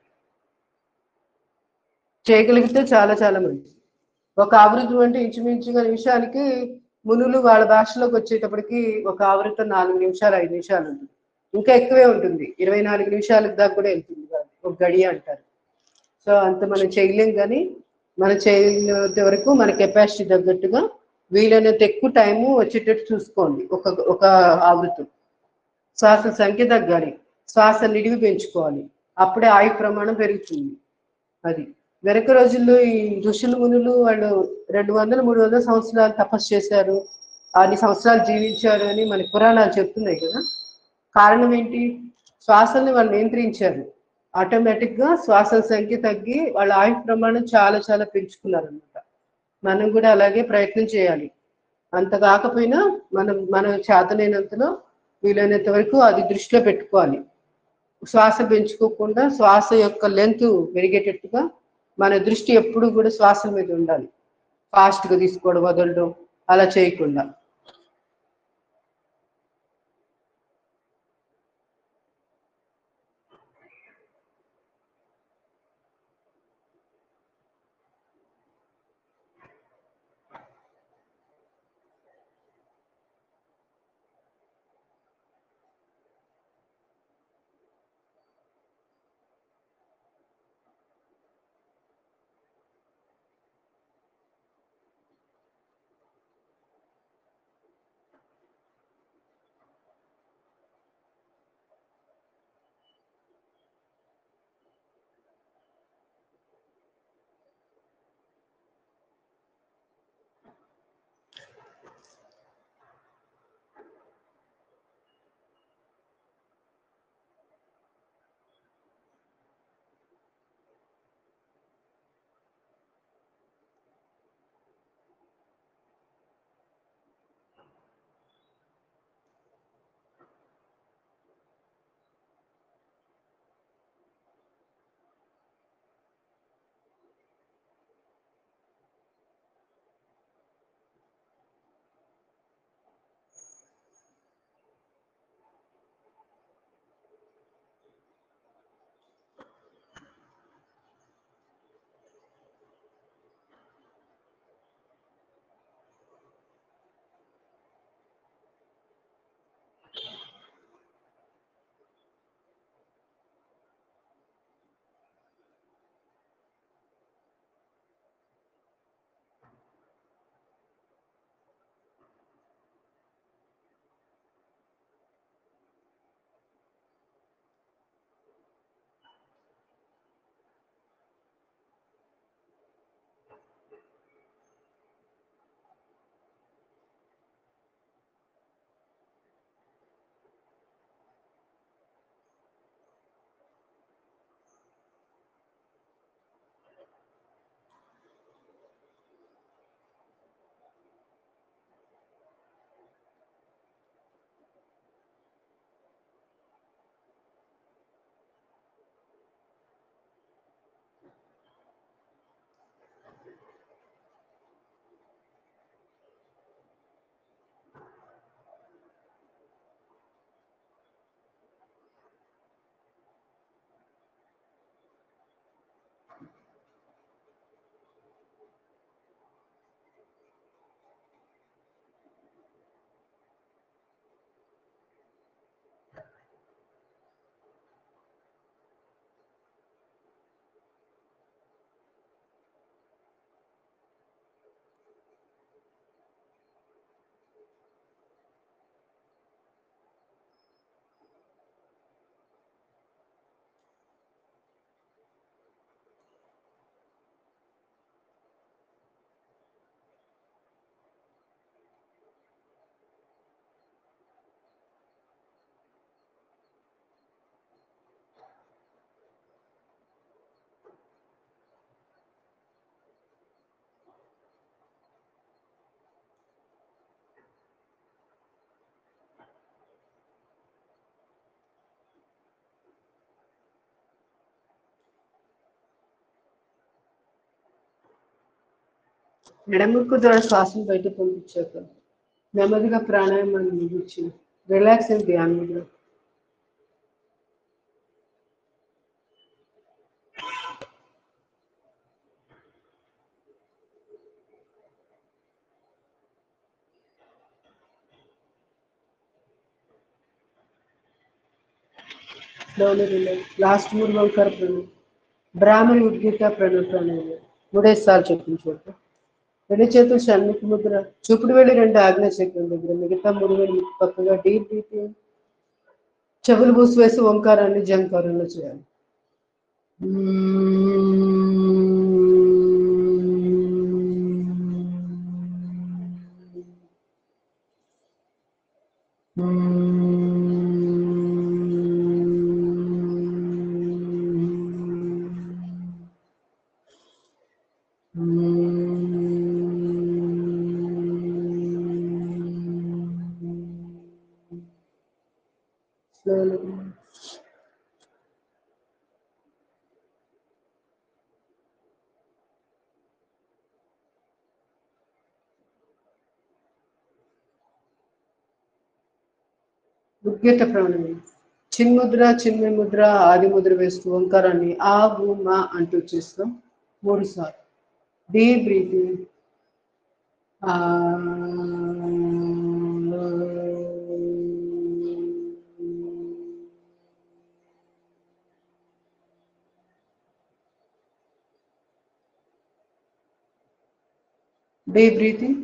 S1: చేయగలిగితే చాలా చాలా మంచిది. ఒక ఆవృతం అంటే ఇంచుమించుగా నిమిషానికి మునులు వాళ్ళ భాషలోకి వచ్చేటప్పటికి ఒక ఆవృతం 4 నిమిషాలు 5 నిమిషాలు ఉంటుంది. ఇంకా ఎక్కువే ఉంటుంది, 24 నిమిషాలకు దాకా కూడా వెళ్తుంది ఒక గడియ అంటారు. సో అంత మనం చేయలేం, కానీ మనం చేయనంత వరకు మన కెపాసిటీ తగ్గట్టుగా వీలైనంత ఎక్కువ టైము వచ్చేటట్టు చూసుకోండి. ఒక ఆవృతం. శ్వాస సంఖ్య తగ్గాలి, శ్వాస నిడివి పెంచుకోవాలి, అప్పుడే ఆయు ప్రమాణం పెరుగుతుంది. అది వెనక రోజుల్లో ఈ ఋషులు మునులు వాళ్ళు 200-300 సంవత్సరాలు తపస్సు చేశారు, అన్ని సంవత్సరాలు జీవించారు అని మన పురాణాలు చెప్తున్నాయి కదా. కారణం ఏంటి? శ్వాసల్ని వాళ్ళు నియంత్రించారు. ఆటోమేటిక్గా శ్వాసల సంఖ్య తగ్గి వాళ్ళ ఆయు ప్రమాణం చాలా చాలా పెంచుకున్నారు అనమాట. మనం కూడా అలాగే ప్రయత్నం చేయాలి. అంత కాకపోయినా మన చేతనైనంతలో వీలైనంత వరకు అది దృష్టిలో పెట్టుకోవాలి. శ్వాస పెంచుకోకుండా శ్వాస యొక్క లెంత్ పెరిగేటట్టుగా మన దృష్టి ఎప్పుడు కూడా శ్వాస మీద ఉండాలి. ఫాస్ట్గా తీసుకోవడం, వదలడం అలా చేయకుండా. ఎడముక్కు ద్వారా శ్వాసను బయట పంపించాక నెమ్మదిగా ప్రాణాయామాన్ని ముగించి రిలాక్స్ అండ్ ధ్యాన ముద్ర. Slowly relax. లాస్ట్ 3 ఓంకార ప్రణవ్. బ్రాహ్మణి ఉద్గీత ప్రణవ్ ప్రాణాయామం 3 సార్లు చెప్పించు. 2 చేతులు షణ్ముఖ ముద్ర. చూపుడు వేలు 2 ఆగ్నేయ చక్రం దగ్గర, మిగతా 3 వేలు పక్కగా డీప్ బ్రీతింగ్. చెవులు మూసివేసి ఓంకారాన్ని జంకారంలో చేయాలి. ఉద్గీత ప్రాణాయామం. చిన్ముద్ర, చిన్మయ ముద్ర, ఆది ముద్ర వేస్తూ ఓంకారాన్ని ఆ ఊ మా అంటూ చేస్తాం 3 సార్లు. Deep breathing. Deep breathing.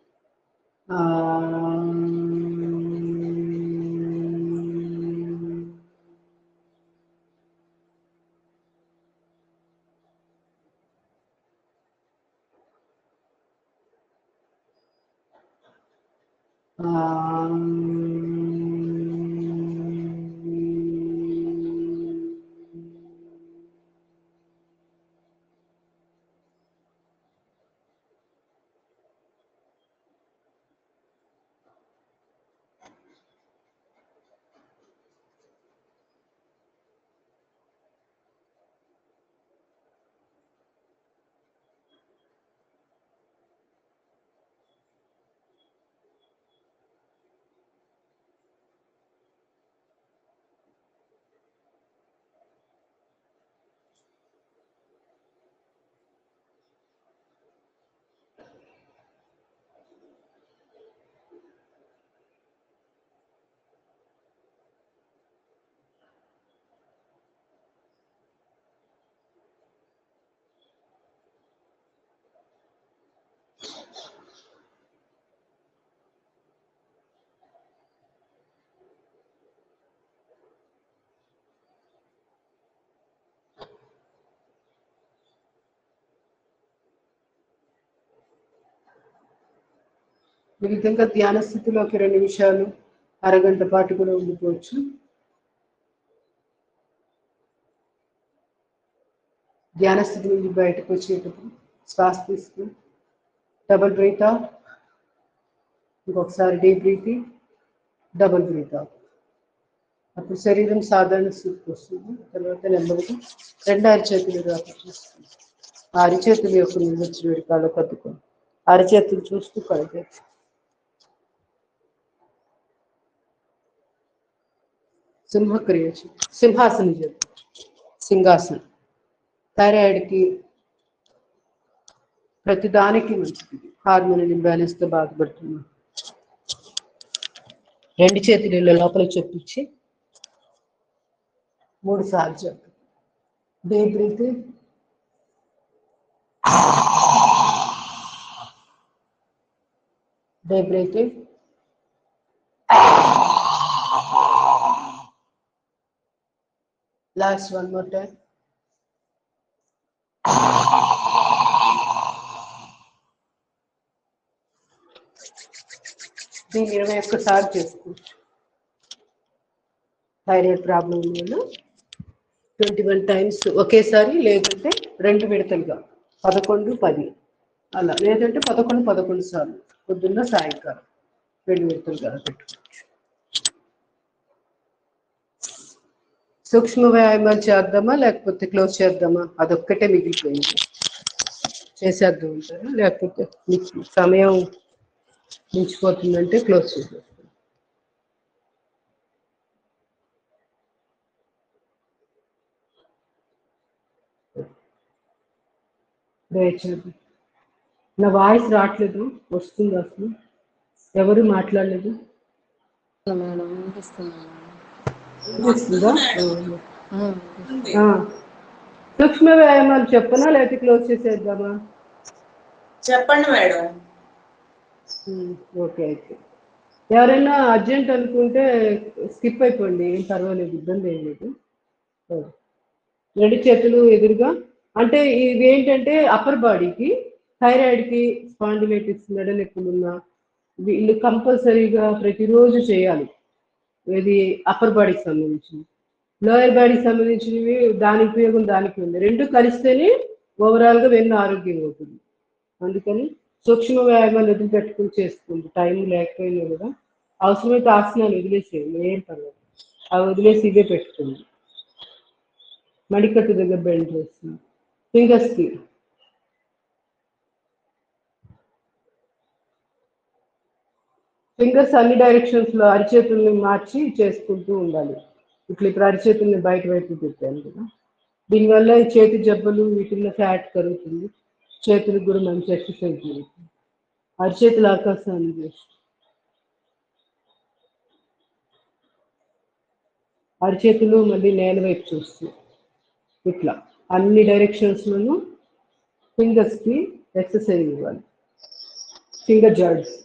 S1: ఈ విధంగా ధ్యాన స్థితిలోకి 2 నిమిషాలు, అరగంట పాటు కూడా ఉండిపోవచ్చు. ధ్యాన స్థితి నుంచి బయటకు వచ్చేటప్పుడు శ్వాస తీసుకుని డబుల్ బ్రీత్ అవుట్. ఇంకొకసారి deep breathing, double breathe out. అప్పుడు శరీరం సాధారణ స్థితికి వస్తుంది. తర్వాత నెమ్మదిగా 2 అరిచేతులు రాస్తుంది. ఆ అరిచేతులు యొక్క నిర్వచన వేడికాలో కద్దుకొని అరిచేతులు చూస్తూ కడిగే సింహక్రియ, సింహాసనం చేద్దాం. సింహాసనం థైరాయిడ్కి ప్రతిదానికి మంచిది. హార్మోనల్ ఇంబ్యాలెన్స్తో బాధపడుతున్నాం. 2 చేతులు లోపల చొప్పించి 3 సార్లు చెప్పండి. Deep breathing. Deep breathing. Last one more time. దీన్ని 21 సార్లు చేసుకోవచ్చు. థైరాయిడ్ ప్రాబ్లం వల్ల 21 టైమ్స్ ఒకేసారి, లేదంటే 2 విడతలుగా 11, 10 అలా, లేదంటే 11 సార్లు పొద్దున్న సాయంకాలం 2 విడతలుగా పెట్టుకోవచ్చు. సూక్ష్మ వ్యాయామాలు చేద్దామా లేకపోతే క్లోజ్ చేద్దామా? అదొక్కటే మిగిలిపోయింది. చేసేద్దాం అంటారా, లేకపోతే మీకు సమయం మించిపోతుందంటే క్లోజ్ చేసేస్తాం. దయచేసి నా వాయిస్ రావట్లేదు, వస్తుంది అసలు, ఎవరు మాట్లాడలేదు.
S2: మేడం వినిపిస్తుందా?
S1: వస్తుందా? సూక్ష్మ వ్యాయామాలు చెప్పనా లేకపోతే క్లోజ్ చేసేద్దామా?
S3: చెప్పండి మేడం.
S1: ఓకే, అయితే ఎవరైనా అర్జెంట్ అనుకుంటే స్కిప్ అయిపోండి, ఏం పర్వాలేదు, ఇబ్బంది ఏం లేదు. రెండు చేతులు ఎదురుగా, అంటే ఇవి ఏంటంటే అప్పర్ బాడీకి, థైరాయిడ్కి, స్పాండిలైటిస్, మెడ నొప్పులు ఉన్న వీళ్ళు కంపల్సరీగా ప్రతిరోజు చేయాలి. ఇది అప్పర్ బాడీకి సంబంధించి. లోయర్ బాడీకి సంబంధించినవి దాని ఉపయోగం దానికి ఉంది, రెండు కలిస్తేనే ఓవరాల్గా వెన్ను ఆరోగ్యంగా అవుతుంది. అందుకని సూక్ష్మ వ్యాయామాలు ఎదురు పెట్టుకుని చేసుకుంది, టైం లేకపోయినా కూడా అవసరమైతే ఆసనాలు వదిలేసేయండి, ఏం పర్వాలేదు, అవి వదిలేసి ఇవే పెట్టుకుంది. మడికట్టు దగ్గర బెండ్ చేస్తుంది. ఫింగర్స్కి ఫింగర్స్ అన్ని డైరెక్షన్స్లో అరిచేతుల్ని మార్చి చేసుకుంటూ ఉండాలి. ఇప్పుడు అరిచేతుల్ని బయట వైపు పెట్టాను కదా, దీనివల్ల ఈ చేతి జబ్బలు వీటిల్లో ఫ్యాట్ కరుగుతుంది, చేతులకు కూడా మంచి ఎక్సర్సైజ్ జరుగుతుంది. అరిచేతుల ఆకాశాన్ని చేసి అరిచేతులు మళ్ళీ నేల వైపు చూస్తూ ఇట్లా అన్ని డైరెక్షన్స్లోనూ ఫింగర్స్కి ఎక్సర్సైజ్ ఇవ్వాలి. ఫింగర్ జాయింట్స్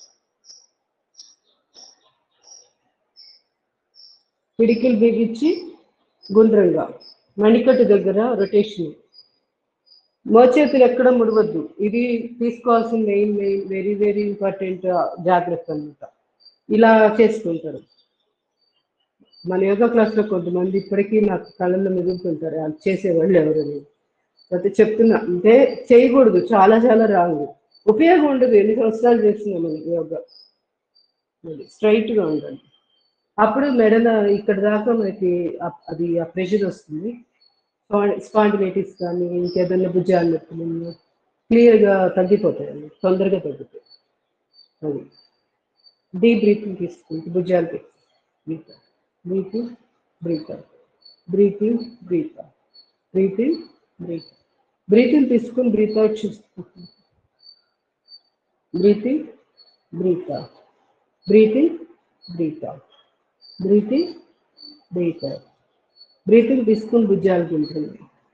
S1: పిడికిలు బిగించి గుండ్రంగా మణికట్టు దగ్గర రొటేషన్. మోచేతులు ఎక్కడ ముడవద్దు, ఇది తీసుకోవాల్సిన మెయిన్ వెరీ వెరీ ఇంపార్టెంట్ జాగ్రత్త అనమాట. ఇలా చేసుకుంటారు. మన యోగా క్లాస్లో కొంతమంది ఇప్పటికీ నాకు కళ్ళల్లో మిగులుతుంటారు, అది చేసేవాళ్ళు ఎవరని. అయితే చెప్తున్నా, అంటే చేయకూడదు, చాలా చాలా రాంగ్, ఉపయోగం ఉండదు. ఎన్ని సంవత్సరాలు చేస్తున్నాం మనకి యోగా, స్ట్రైట్గా ఉండాలి. అప్పుడు మెడల ఇక్కడ దాకా మనకి అది ఆ ప్రెషర్ వస్తుంది. స్పాండిలైటిస్ కానీ ఇంకేదన్నా భుజాలు నొప్పులు క్లియర్గా తగ్గిపోతాయండి, తొందరగా తగ్గుతాయి. అది డీప్ బ్రీతింగ్ తీసుకుంటే భుజాలు breathing breath out, breathing breath out, breathing breathe, breathing తీసుకుని బ్రీత్ అవుట్ చూసుకుంటాం, breathing breath out, breathing breath out, breathing breath out, breathing తీసుకుని భుజాలకు ఉంటుంది.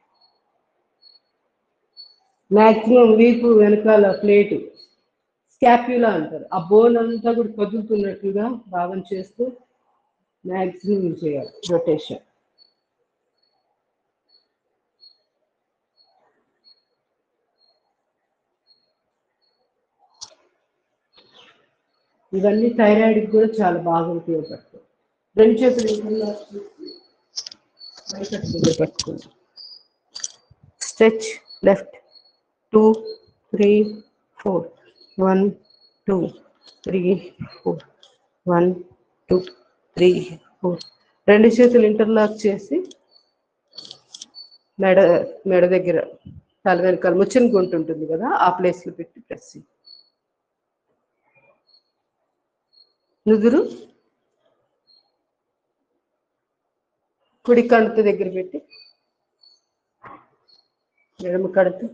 S1: మ్యాక్సిమం వీపు వెనకాల ప్లేటు స్కాప్యులా అంటారు, ఆ బోన్ అంతా కూడా కదులుతున్నట్టుగా భావన చేస్తూ మ్యాక్సిమం చేయాలి రొటేషన్. ఇవన్నీ థైరాయిడ్కి కూడా చాలా బాగా ఉపయోగపడతాయి. రెండు చేతులు పట్టుకోండి. Stretch left 2 3 4 1 2 3 4 1 2 3 4. రెండు చేతులు ఇంటర్లాక్ చేసి మెడ దగ్గర తల వెనకాల ముచ్చిన గుంటు ఉంటుంది కదా, ఆ ప్లేస్లో పెట్టి ప్రెస్. నుదురు కుడి కణుత దగ్గర పెట్టి ఎడమ కడుతూ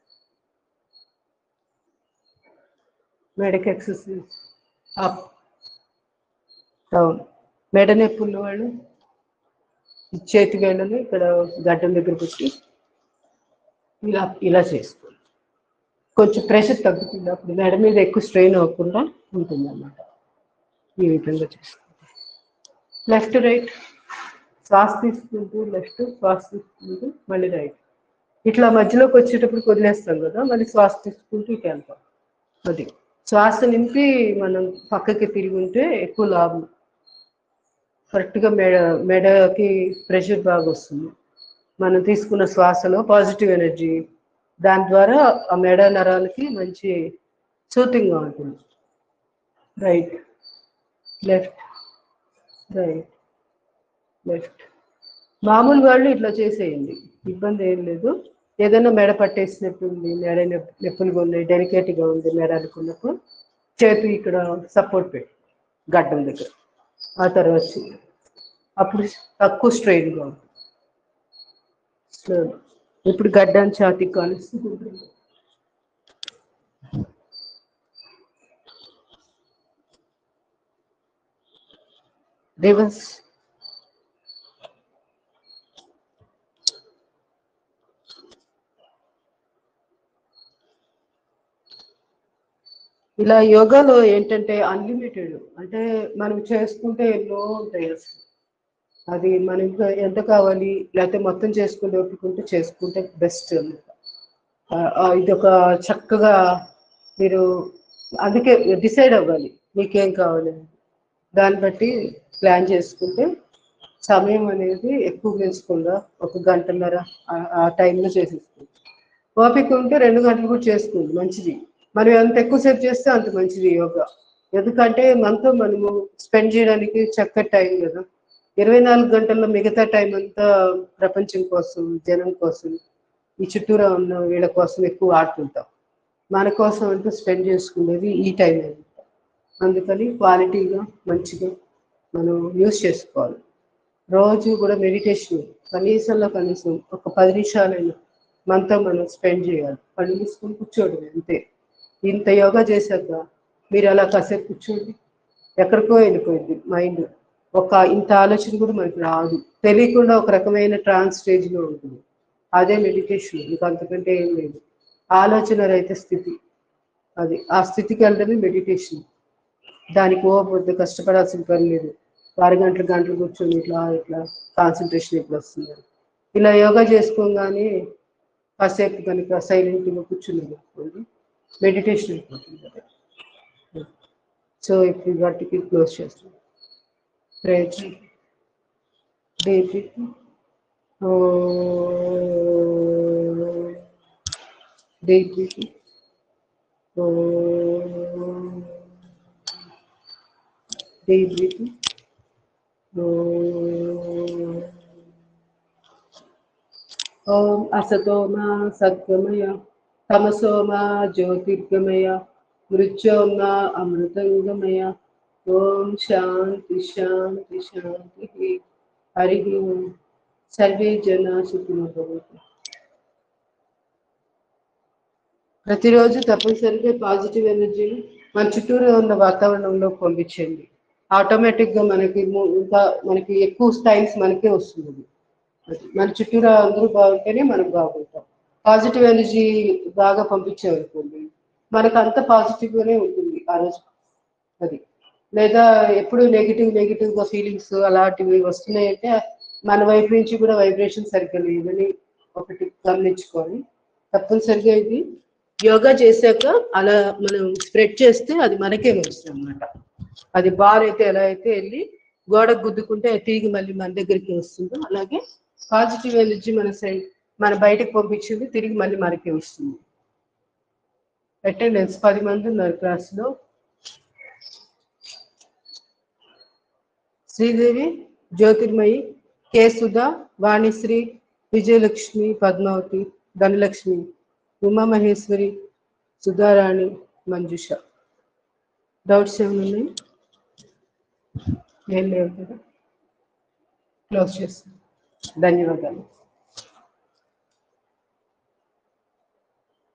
S1: మెడకి ఎక్సర్సైజ్ అప్ డౌన్. మెడ నొప్పున్న వాళ్ళు చేతి వేళ్ళని ఇక్కడ గడ్డం దగ్గర పెట్టి ఇలా ఇలా చేసుకోండి, కొంచెం ప్రెషర్ తగ్గుతుంది, అప్పుడు మెడ మీద ఎక్కువ స్ట్రెయిన్ అవ్వకుండా ఉంటుంది అన్నమాట. ఈ విధంగా చేసుకోండి. లెఫ్ట్ రైట్ శ్వాస తీసుకుంటూ లెఫ్ట్, శ్వాస తీసుకుంటూ మళ్ళీ రైట్. ఇట్లా మధ్యలోకి వచ్చేటప్పుడు వదిలేస్తాం కదా, మళ్ళీ శ్వాస తీసుకుంటూ ఇటు వెళ్తాం. అది శ్వాస నింపి మనం పక్కకి తిరిగి ఉంటే ఎక్కువ లాభం. కరెక్ట్గా మెడకి ప్రెషర్ బాగా వస్తుంది. మనం తీసుకున్న శ్వాసలో పాజిటివ్ ఎనర్జీ, దాని ద్వారా ఆ మెడ నరాలకి మంచి సూతింగ్గా ఉంటుంది. Right left right left. మామూలు వాళ్ళు ఇట్లా చేసేయండి, ఇబ్బంది ఏం లేదు. ఏదైనా మెడ పట్టేసినట్టుంది, మెడ నొప్పులుగా ఉన్నాయి, డెలికేట్గా ఉంది మెడ అనుకున్నప్పుడు చేతి ఇక్కడ సపోర్ట్ పెట్టి గడ్డం దగ్గర ఆ తర్వాత అప్పుడు తక్కువ స్ట్రెయిన్గా ఉంటుంది. ఇప్పుడు గడ్డం ఛాతీ కానిస్తుంది. రివర్స్ ఇలా యోగాలో ఏంటంటే అన్లిమిటెడ్, అంటే మనం చేసుకుంటే ఎన్నో ఉంటాయి అసలు. అది మనకి ఎంత కావాలి, లేకపోతే మొత్తం చేసుకుంటే ఒప్పుకుంటే చేసుకుంటే బెస్ట్ అన్నమాట. ఇది ఒక చక్కగా మీరు అందుకే డిసైడ్ అవ్వాలి మీకేం కావాలి, దాన్ని బట్టి ప్లాన్ చేసుకుంటే సమయం అనేది ఎక్కువ వేసుకుండా 1 గంటన్నర ఆ టైంలో చేసేస్తుంది. ఓపిక ఉంటే 2 గంటలు కూడా చేసుకోండి, మంచిది. మనం ఎంత ఎక్కువసేపు చేస్తే అంత మంచిది యోగా. ఎందుకంటే మనతో మనము స్పెండ్ చేయడానికి చక్కటి టైం కదా. 24 గంటల్లో మిగతా టైం అంతా ప్రపంచం కోసం, జనం కోసం, ఈ చుట్టూరా ఉన్న వీళ్ళ కోసం ఎక్కువ ఆడుతుంటాం. మన కోసం అంటూ స్పెండ్ చేసుకునేది ఈ టైం అనమాట. అందుకని క్వాలిటీగా మంచిగా మనం యూజ్ చేసుకోవాలి. రోజు కూడా మెడిటేషన్ కనీసం ఒక 10 నిమిషాలైనా మనతో మనం స్పెండ్ చేయాలి. కళ్ళు మూసుకొని కూర్చోండి అంతే. ఇంత యోగా చేశాక మీరు అలా కాసేపు కూర్చోండి, ఎక్కడికో వెళ్ళిపోయింది మైండ్. ఇంత ఆలోచన కూడా మనకి రాదు, తెలియకుండా ఒక రకమైన ట్రాన్స్ స్టేజ్లో ఉంటుంది. అదే మెడిటేషన్, మీకు అంతకంటే ఏం లేదు. ఆలోచన రహిత స్థితి, అది ఆ స్థితికి వెళ్ళడమే మెడిటేషన్. దానికి పెద్ద కష్టపడాల్సిన పని లేదు. 6 గంటలు కూర్చొని ఇట్లా కాన్సన్ట్రేషన్ ఎప్పుడు వస్తుంది. ఇలా యోగా చేసుకోగానే కాసేపు కనుక సైలెంట్గా కూర్చుని అనుకోండి, మెడిటేషన్ అయిపోతుంది. సో ఇప్పుడు వాటికి క్లోజ్ చేస్తాం. ప్రేయర్ డీప్ డీప్ డీప్ ఓం అసతో మా సద్గమయ తమసో మా జ్యోతిర్గమయ మృత్యోర్మా అమృతంగమయ. ఓం శాంతి శాంతి శాంతి. హరి ఓం. సర్వే జనా సుఖినో భవంతు. ప్రతిరోజు తప్పనిసరిగా పాజిటివ్ ఎనర్జీని మన చుట్టూరు ఉన్న వాతావరణంలో పంపించండి. ఆటోమేటిక్గా మనకి ఎక్కువ టైమ్స్ మనకే వస్తుంది. మన చుట్టూరు అందరూ బాగుంటేనే మనం బాగుంటాం. పాజిటివ్ ఎనర్జీ బాగా పంపించామనుకోండి, మనకు అంత పాజిటివ్గానే ఉంటుంది ఆ రోజు. అది లేదా ఎప్పుడు నెగిటివ్గా ఫీలింగ్స్ అలాంటివి వస్తున్నాయంటే మన వైపు నుంచి కూడా వైబ్రేషన్ సరిగ్గా లేదని ఒకటి గమనించుకొని తప్పనిసరిగా ఇది యోగా చేశాక అలా మనం స్ప్రెడ్ చేస్తే అది మనకే వస్తుంది అనమాట. అది బాల్ అయితే ఎలా అయితే వెళ్ళి గోడకు గుద్దుకుంటే తిరిగి మళ్ళీ మన దగ్గరికి వస్తుందో, అలాగే పాజిటివ్ ఎనర్జీ మన బయటకు పంపించింది తిరిగి మళ్ళీ మనకే వస్తుంది. అటెండెన్స్ 10 మంది ఉన్నారు క్లాస్లో. శ్రీదేవి, జ్యోతిర్మయి, కే సుధా, వాణిశ్రీ, విజయలక్ష్మి, పద్మావతి, ధనలక్ష్మి, ఉమామహేశ్వరి, సుధారాణి, మంజుష. డౌట్స్ ఏమన్నాయి? ఏం లేవు కదా. క్లోజ్ చేస్తాను. ధన్యవాదాలు.